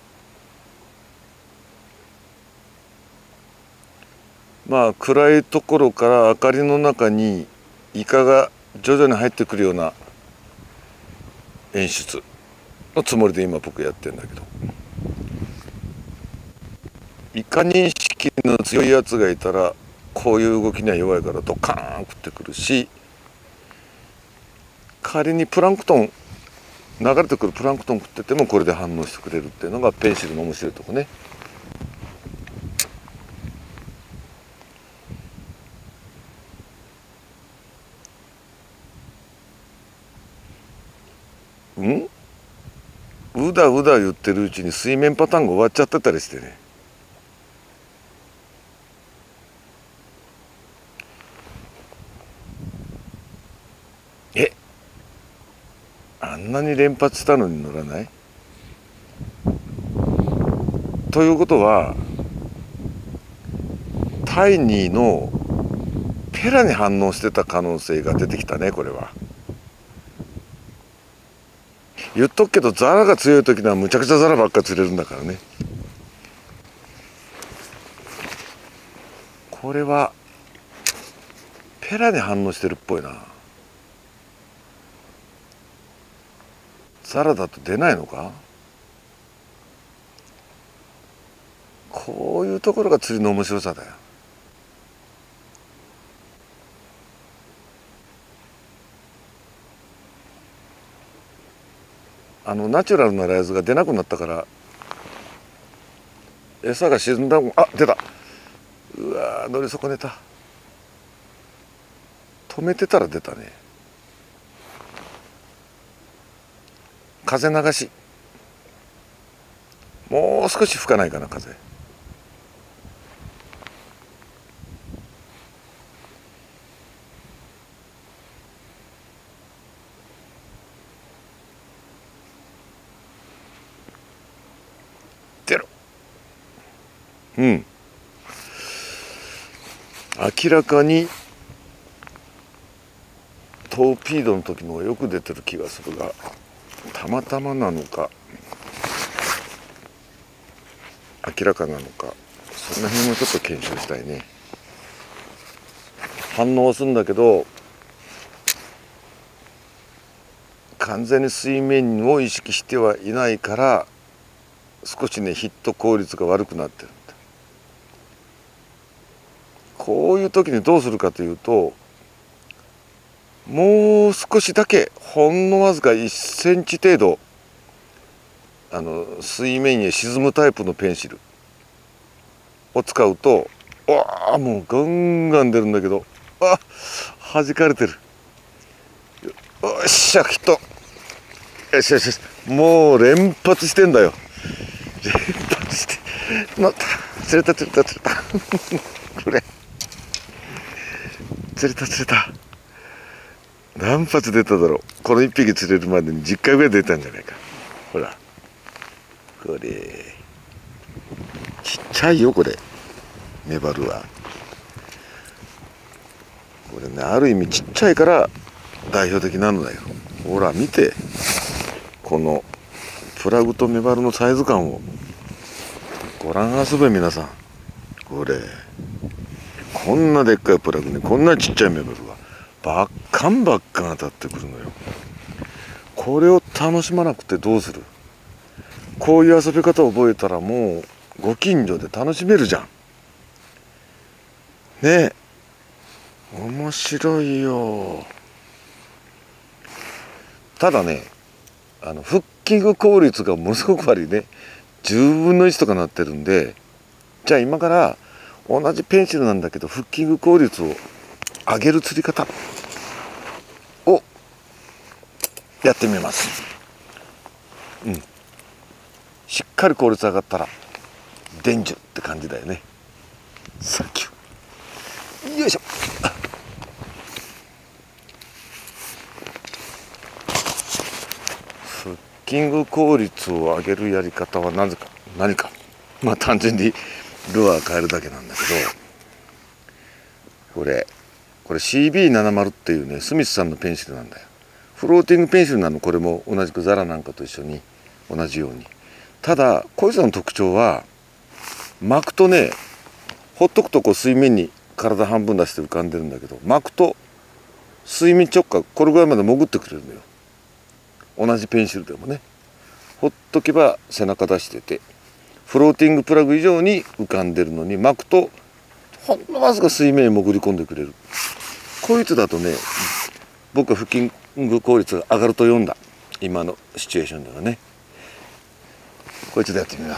[SPEAKER 2] まあ暗いところから明かりの中にイカが徐々に入ってくるような演出のつもりで今僕やってるんだけど、イカ認識の強いやつがいたらこういう動きには弱いからドカーン食ってくるし、仮にプランクトン流れてくるプランクトン食っててもこれで反応してくれるっていうのがペンシルの面白いとこね。うんうだうだ言ってるうちに水面パターンが終わっちゃってたりしてね。えあんなに連発したのに乗らない？ということはタイニーのペラに反応してた可能性が出てきたね。これは言っとくけど、ザラが強い時にはむちゃくちゃザラばっか釣れるんだからね。これはペラに反応してるっぽいな。ザラだと出ないのか。こういうところが釣りの面白さだよ。あのナチュラルなライズが出なくなったから餌が沈んだ。あ、出た。うわー、乗り損ねた。止めてたら出たね。風流し、もう少し吹かないかな風。うん、明らかにトーピードの時の方がよく出てる気がするが、たまたまなのか明らかなのか、その辺もちょっと検証したいね。反応するんだけど完全に水面を意識してはいないから少しねヒット効率が悪くなってるんだ。こういう時にどうするかというと、もう少しだけほんのわずかいっセンチ程度あの水面へ沈むタイプのペンシルを使うと、わあもうガンガン出るんだけど、あ弾かれてる。よっしゃヒット。よしよしよし、もう連発してんだよ。連発して乗った。釣れた釣れた釣れたこれ釣れた釣れた。 何発出ただろう。このいっぴき釣れるまでにじゅっかいぐらい出たんじゃないか。ほらこれちっちゃいよこれメバルは。これねある意味ちっちゃいから代表的なのだよ。ほら見てこのプラグとメバルのサイズ感をご覧あそべ皆さん。これこんなでっかいプラグにこんなちっちゃいメバルがバッカンバッカン当たってくるのよ。これを楽しまなくてどうする。こういう遊び方を覚えたらもうご近所で楽しめるじゃんねえ。面白いよ。ただねあのフッキング効率がものすごく悪いね。じゅうぶんのいちとかなってるんで、じゃあ今から同じペンシルなんだけどフッキング効率を上げる釣り方をやってみます。うん、しっかり効率上がったら伝授って感じだよね。サンキュー。よいしょ。フッキング効率を上げるやり方はなぜか何かまあ単純にルアー変えるだけなんだけど、これこれ シービーななじゅう っていうねスミスさんのペンシルなんだよ。フローティングペンシルなの。これも同じくザラなんかと一緒に同じように。ただこいつらの特徴は巻くとねほっとくとこう水面に体半分出して浮かんでるんだけど、巻くと水面直下これぐらいまで潜ってくれるのよ。同じペンシルでもねほっとけば背中出しててフローティングプラグ以上に浮かんでるのに巻くとほんのわずか水面に潜り込んでくれる。こいつだとね僕はフッキング効率が上がると読んだ今のシチュエーションではね。こいつでやってみます。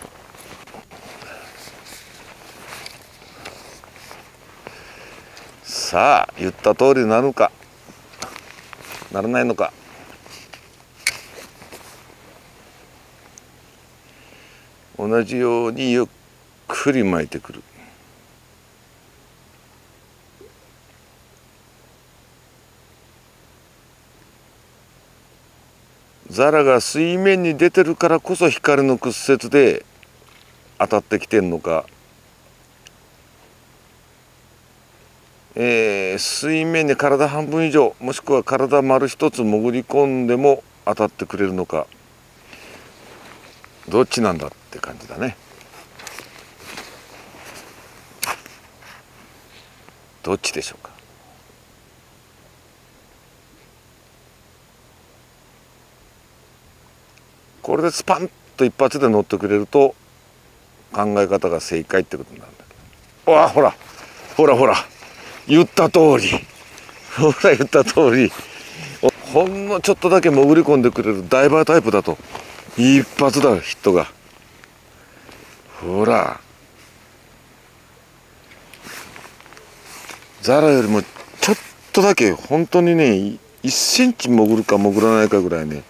[SPEAKER 2] さあ言った通りになるかならないのか。同じようにゆっくり巻いてくる。ザラが水面に出てるからこそ光の屈折で当たってきてんのか、えー、水面に体半分以上もしくは体丸一つ潜り込んでも当たってくれるのか、どっちなんだって感じだね。どっちでしょうか。これでスパンと一発で乗ってくれると考え方が正解ってことになるんだけど、わあほらほらほら言った通りほら言った通りほんのちょっとだけ潜り込んでくれるダイバータイプだと一発だヒットが。ほらザラよりもちょっとだけ本当にねいっセンチ潜るか潜らないかぐらいね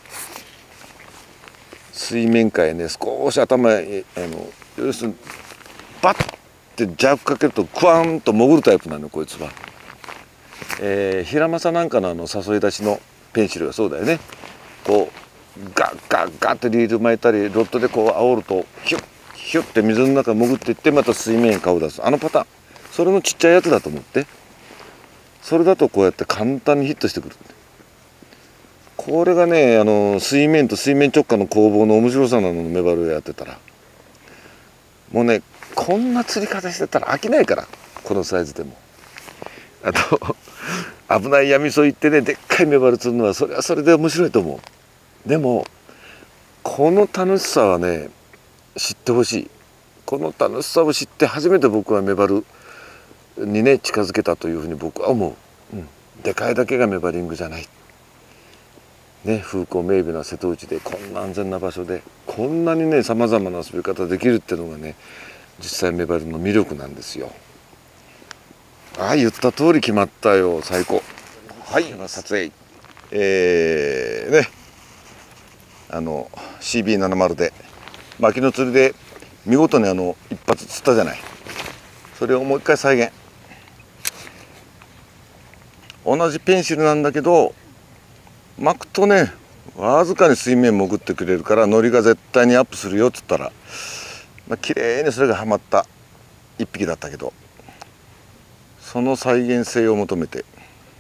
[SPEAKER 2] 水面下へね少し頭へあの要するにバッてジャークかけるとクワンと潜るタイプなのこいつは。えー、平正なんかのあの誘い出しのペンシルがそうだよね。こうガッガッガッってリール巻いたりロッドでこう煽るとヒュッヒュッて水の中潜っていってまた水面に顔を出すあのパターン、それのちっちゃいやつだと思って。それだとこうやって簡単にヒットしてくる。これがねあの水面と水面直下の攻防の面白さなの。メバルをやってたらもうねこんな釣り方してたら飽きないからこのサイズでも。あと危ない闇磯行ってねでっかいメバル釣るのはそれはそれで面白いと思う。でもこの楽しさはね知ってほしい。この楽しさを知って初めて僕はメバルにね近づけたというふうに僕は思う。うん、でかいだけがメバリングじゃない。ね、風光明媚な瀬戸内でこんな安全な場所でこんなにねさまざまな遊び方できるっていうのがね実際メバルの魅力なんですよ。ああ言った通り決まったよ。最高。はい撮影えー、ねあの シービーななじゅう で巻きの釣りで見事にあの一発釣ったじゃない。それをもう一回再現。 同じペンシルなんだけど巻くとねわずかに水面潜ってくれるからノリが絶対にアップするよっつったら、まあ綺麗にそれがはまったいっぴきだったけど、その再現性を求めて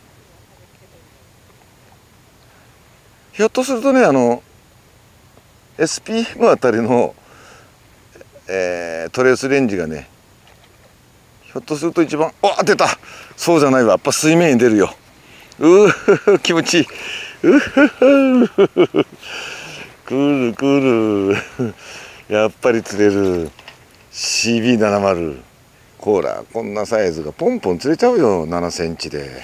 [SPEAKER 2] ひょっとするとねあの エスピーエム あたりの、えー、トレースレンジがねひょっとすると一番「おっ出た!」そうじゃないわ、やっぱ水面に出るよ。うー気持ちいい。うふふくるくるやっぱり釣れる シービーななじゅう。 ほらこんなサイズがポンポン釣れちゃうよななセンチで。ね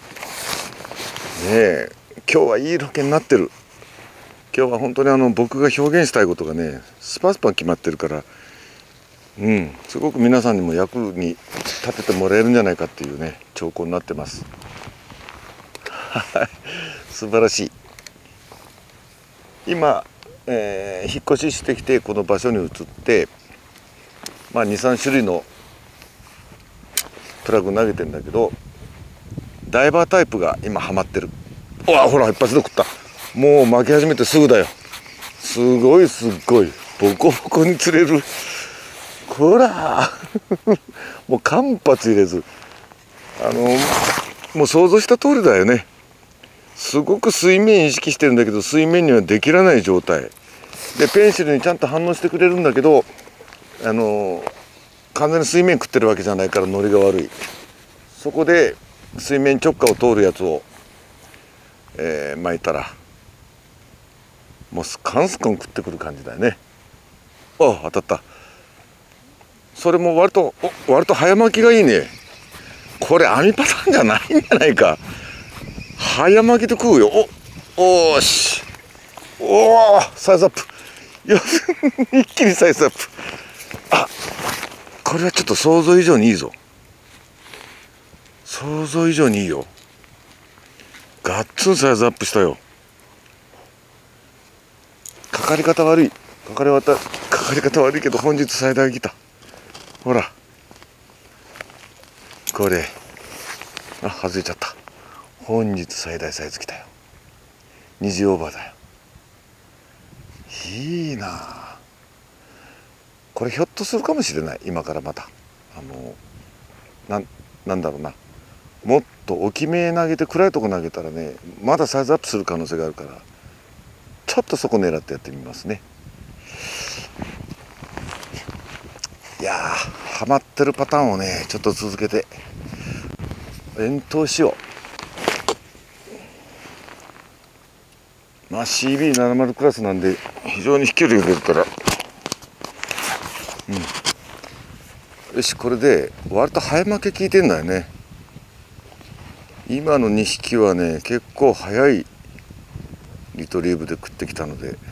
[SPEAKER 2] え今日はいいロケになってる。今日は本当にあの僕が表現したいことがねスパスパ決まってるから、うんすごく皆さんにも役に立ててもらえるんじゃないかっていうね兆候になってます。はい素晴らしい。今、えー、引っ越ししてきてこの場所に移って、まあ、にさん種類のプラグ投げてんだけどダイバータイプが今ハマってる。うわほら一発で食った。もう巻き始めてすぐだよ。すごいすっごいボコボコに釣れる。ほらもう間髪入れずあのもう想像した通りだよね。すごく水面意識してるんだけど水面にはできらない状態でペンシルにちゃんと反応してくれるんだけどあの完全に水面食ってるわけじゃないからノリが悪い。そこで水面直下を通るやつを、えー、巻いたらもうスカンスカン食ってくる感じだよね。あ当たった。それも割とお割と早巻きがいいね。これ網パターンじゃないんじゃないか。早巻きで食うよ。おおーしおおサイズアップよ一気にサイズアップ。あこれはちょっと想像以上にいいぞ。想像以上にいいよ。ガッツンサイズアップしたよ。かかり方悪いかかり方かかり方悪いけど本日最大来た。ほらこれあ外れちゃった。本日最大サイズ来たよ。にじオーバーだよ。いいなあ。これひょっとするかもしれない。今からまたあのな ん, なんだろうなもっと大きめ投げて暗いとこ投げたらねまだサイズアップする可能性があるからちょっとそこ狙ってやってみますね。いやーハマってるパターンをねちょっと続けて遠投しよう。まあ シービーななじゅう クラスなんで非常に飛距離が出るから、うん、よしこれで割と早負け効いてんだよね。今のにひきはね結構早いリトリーブで食ってきたので、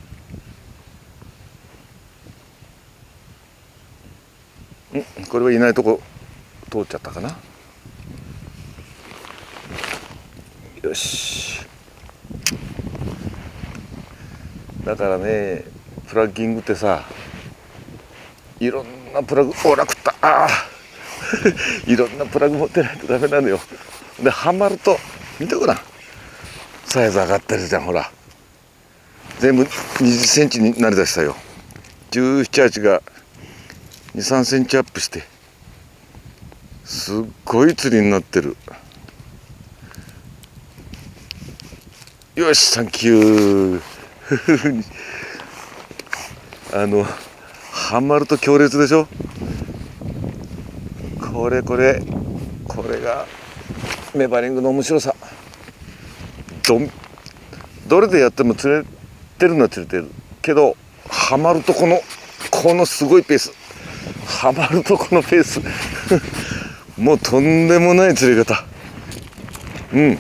[SPEAKER 2] んこれはいないとこ通っちゃったかな。よしだからねプラッギングってさいろんなプラグほら食ったあいろんなプラグ持ってないとダメなのよ。ではまると見てごらんサイズ上がってるじゃん。ほら全部にじゅっセンチになりだしたよ。じゅうなな、はちがに、さんセンチアップしてすっごい釣りになってる。よしサンキューあのはまると強烈でしょ。これこれこれがメバリングの面白さ。どどれでやっても釣れてるのは釣れてるけどはまるとこのこのすごいペースはまるとこのペースもうとんでもない釣り方。うん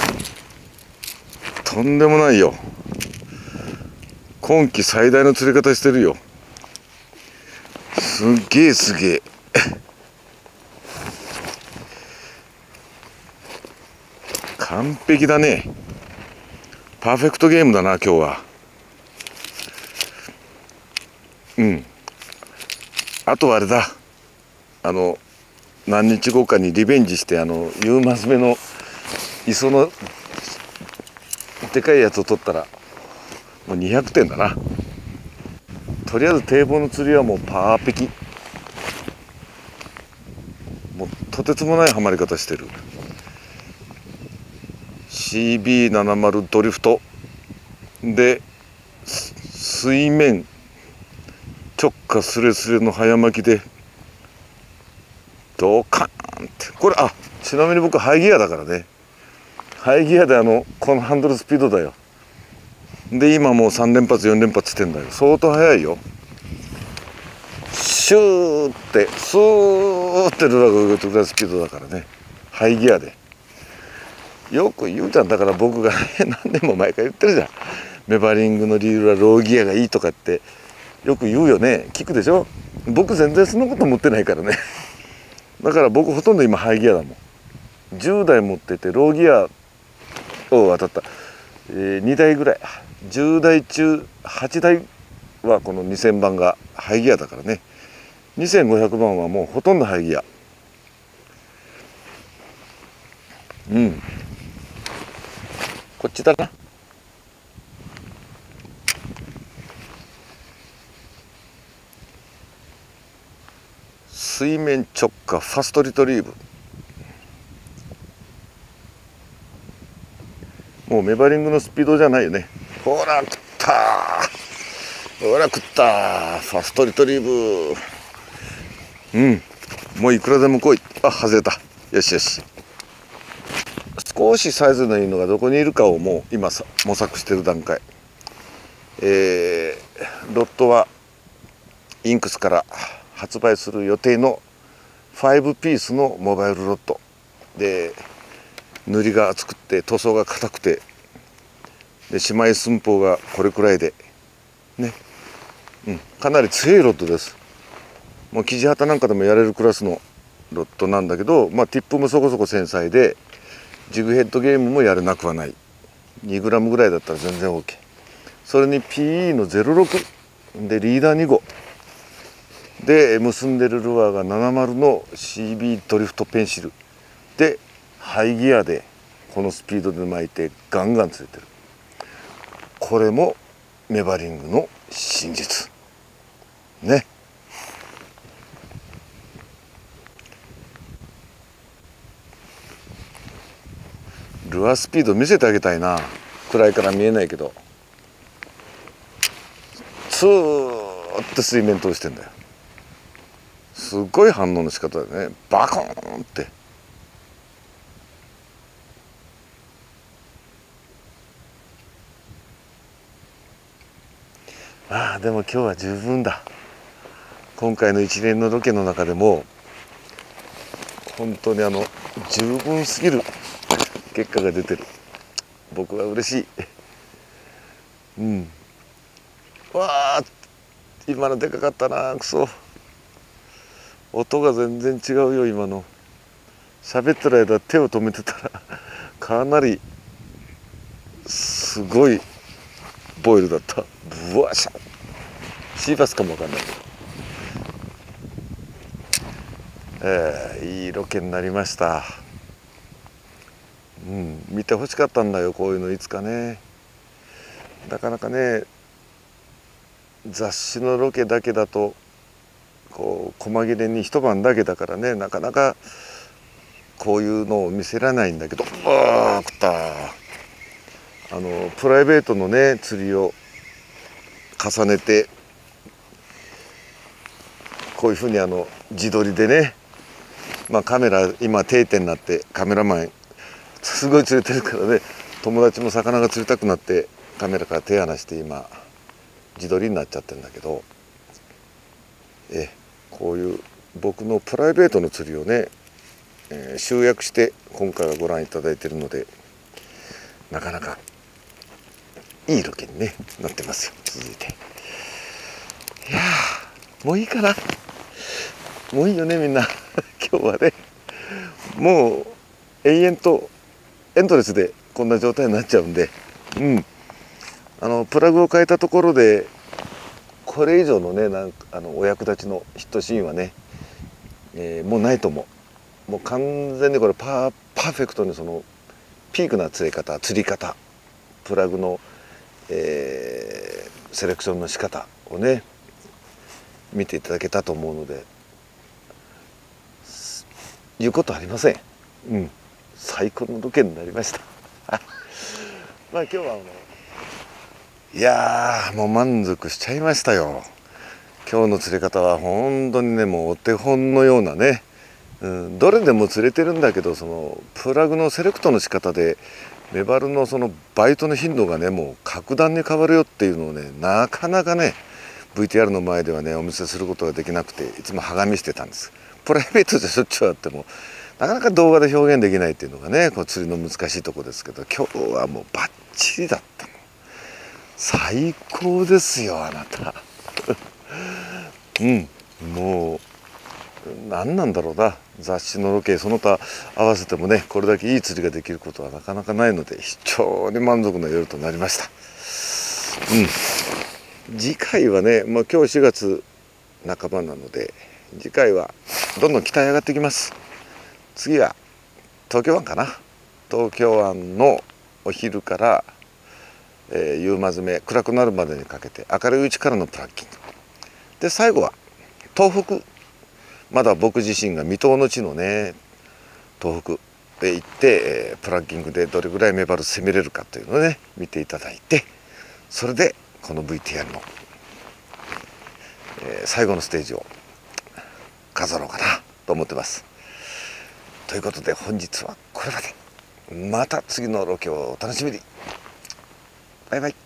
[SPEAKER 2] とんでもないよ。今季最大の釣り方してるよ。すっげえすげえ完璧だね。パーフェクトゲームだな今日は。うんあとはあれだあの何日後かにリベンジしてあのユーマス目の磯のでかいやつを取ったらもうにひゃくてんだな。とりあえず堤防の釣りはもうパーペキ、もうとてつもないハマり方してる。 シービーななじゅう ドリフトで水面直下スレスレの早巻きでドカーンって、これ、あ、ちなみに僕ハイギアだからね。ハイギアであのこのハンドルスピードだよ。で今もうさん連発よん連発してんだよ。相当速いよ。シューってスーってルアーが動いてるぐらいスピードだからね、ハイギアで。よく言うじゃん。だから僕が、ね、何年も前から言ってるじゃん。メバリングのリールはローギアがいいとかってよく言うよね。聞くでしょ。僕全然そんなこと思ってないからね。だから僕ほとんど今ハイギアだもん。じゅうだい持っててローギアを渡った、えー、にだいぐらい、じゅうだい中はちだいはこのにせんばんがハイギアだからね。にせんごひゃくばんはもうほとんどハイギア。うん、こっちだな。水面直下ファストリトリーブ。もうメバリングのスピードじゃないよね。ほら食ったー、ほら食ったー、ファストリトリーブ。うん、もういくらでも来い。あ、外れた。よしよし。少しサイズのいいのがどこにいるかをもう今さ模索してる段階。えー、ロッドはインクスから発売する予定のごピースのモバイルロッドで、塗りが厚くて塗装が硬くて、で姉妹寸法がこれくらいでね、うん、かなり強いロッドです。もう生地旗なんかでもやれるクラスのロッドなんだけど、まあティップもそこそこ繊細で、ジグヘッドゲームもやれなくはない。にグラムぐらいだったら全然 OK。 それに ピーイー のゼロろくでリーダーに号で結んでるルアーがななじゅうの シービー ドリフトペンシルで、ハイギアでこのスピードで巻いてガンガン釣れてる。これもメバリングの真実ね。ルアースピード見せてあげたいな。暗いから見えないけど、ツーって水面通してんだよ。すごい反応の仕方だよね。バコーンって。ああ、でも今日は十分だ。今回の一連のロケの中でも本当にあの十分すぎる結果が出てる。僕は嬉しい。うん。わあ、今のでかかったな。くそ。音が全然違うよ今の。喋ってる間手を止めてたらかなりすごいボイルだった。ブワシャ。シーバスかもわかんないけど。えー、いいロケになりました。うん、見てほしかったんだよ、こういうのいつかね。なかなかね、雑誌のロケだけだとこう細切れに一晩だけだからね、なかなかこういうのを見せられないんだけど、ああ食った。あのプライベートのね釣りを重ねて、こういうふうにあの自撮りでね、まあカメラ今定点になってカメラマンすごい釣れてるからね、友達も魚が釣りたくなってカメラから手離して今自撮りになっちゃってるんだけど、えこういう僕のプライベートの釣りをね、えー、集約して今回はご覧いただいているので、なかなかいいロケに、ね、なってますよ。続いて、いやーもういいかな。もういいよねみんな今日はねもう永遠とエンドレスでこんな状態になっちゃうんで、うんあのプラグを変えたところでこれ以上のねなんかあのお役立ちのヒットシーンはね、えー、もうないと思う。もう完全にこれパーパーフェクトにそのピークな釣れ方釣り方プラグの、えー、セレクションの仕方をね見ていただけたと思うので言うことありません。うん、最高のロケになりました。まあ今日はあのいやーもう満足しちゃいましたよ。今日の釣れ方は本当にねもうお手本のようなね、うん、どれでも釣れてるんだけどそのプラグのセレクトの仕方でメバルのそのバイトの頻度がねもう格段に変わるよっていうのをねなかなかね ブイティーアール の前ではねお見せすることができなくていつもはがみしてたんです。プライベートでしょっちゅうあってもなかなか動画で表現できないっていうのがねこう釣りの難しいとこですけど今日はもうバッチリだったの。最高ですよあなた。うんもう何なんだろうな雑誌のロケその他合わせてもねこれだけいい釣りができることはなかなかないので非常に満足な夜となりました。うん、次回はね、まあ、今日しがつなかばなので次回はどんどん北へ上がってきます。次は東京湾かな。東京湾のお昼から、えー、夕間詰め暗くなるまでにかけて明るいうちからのプラッキングで最後は東北まだ僕自身が未踏の地のね東北へ行って、えー、プラッキングでどれぐらいメバル攻めれるかというのをね見ていただいてそれでこの ブイティーアール の、えー、最後のステージを飾ろうかなと思ってます。ということで本日はこれまで。また次のロケをお楽しみに。バイバイ。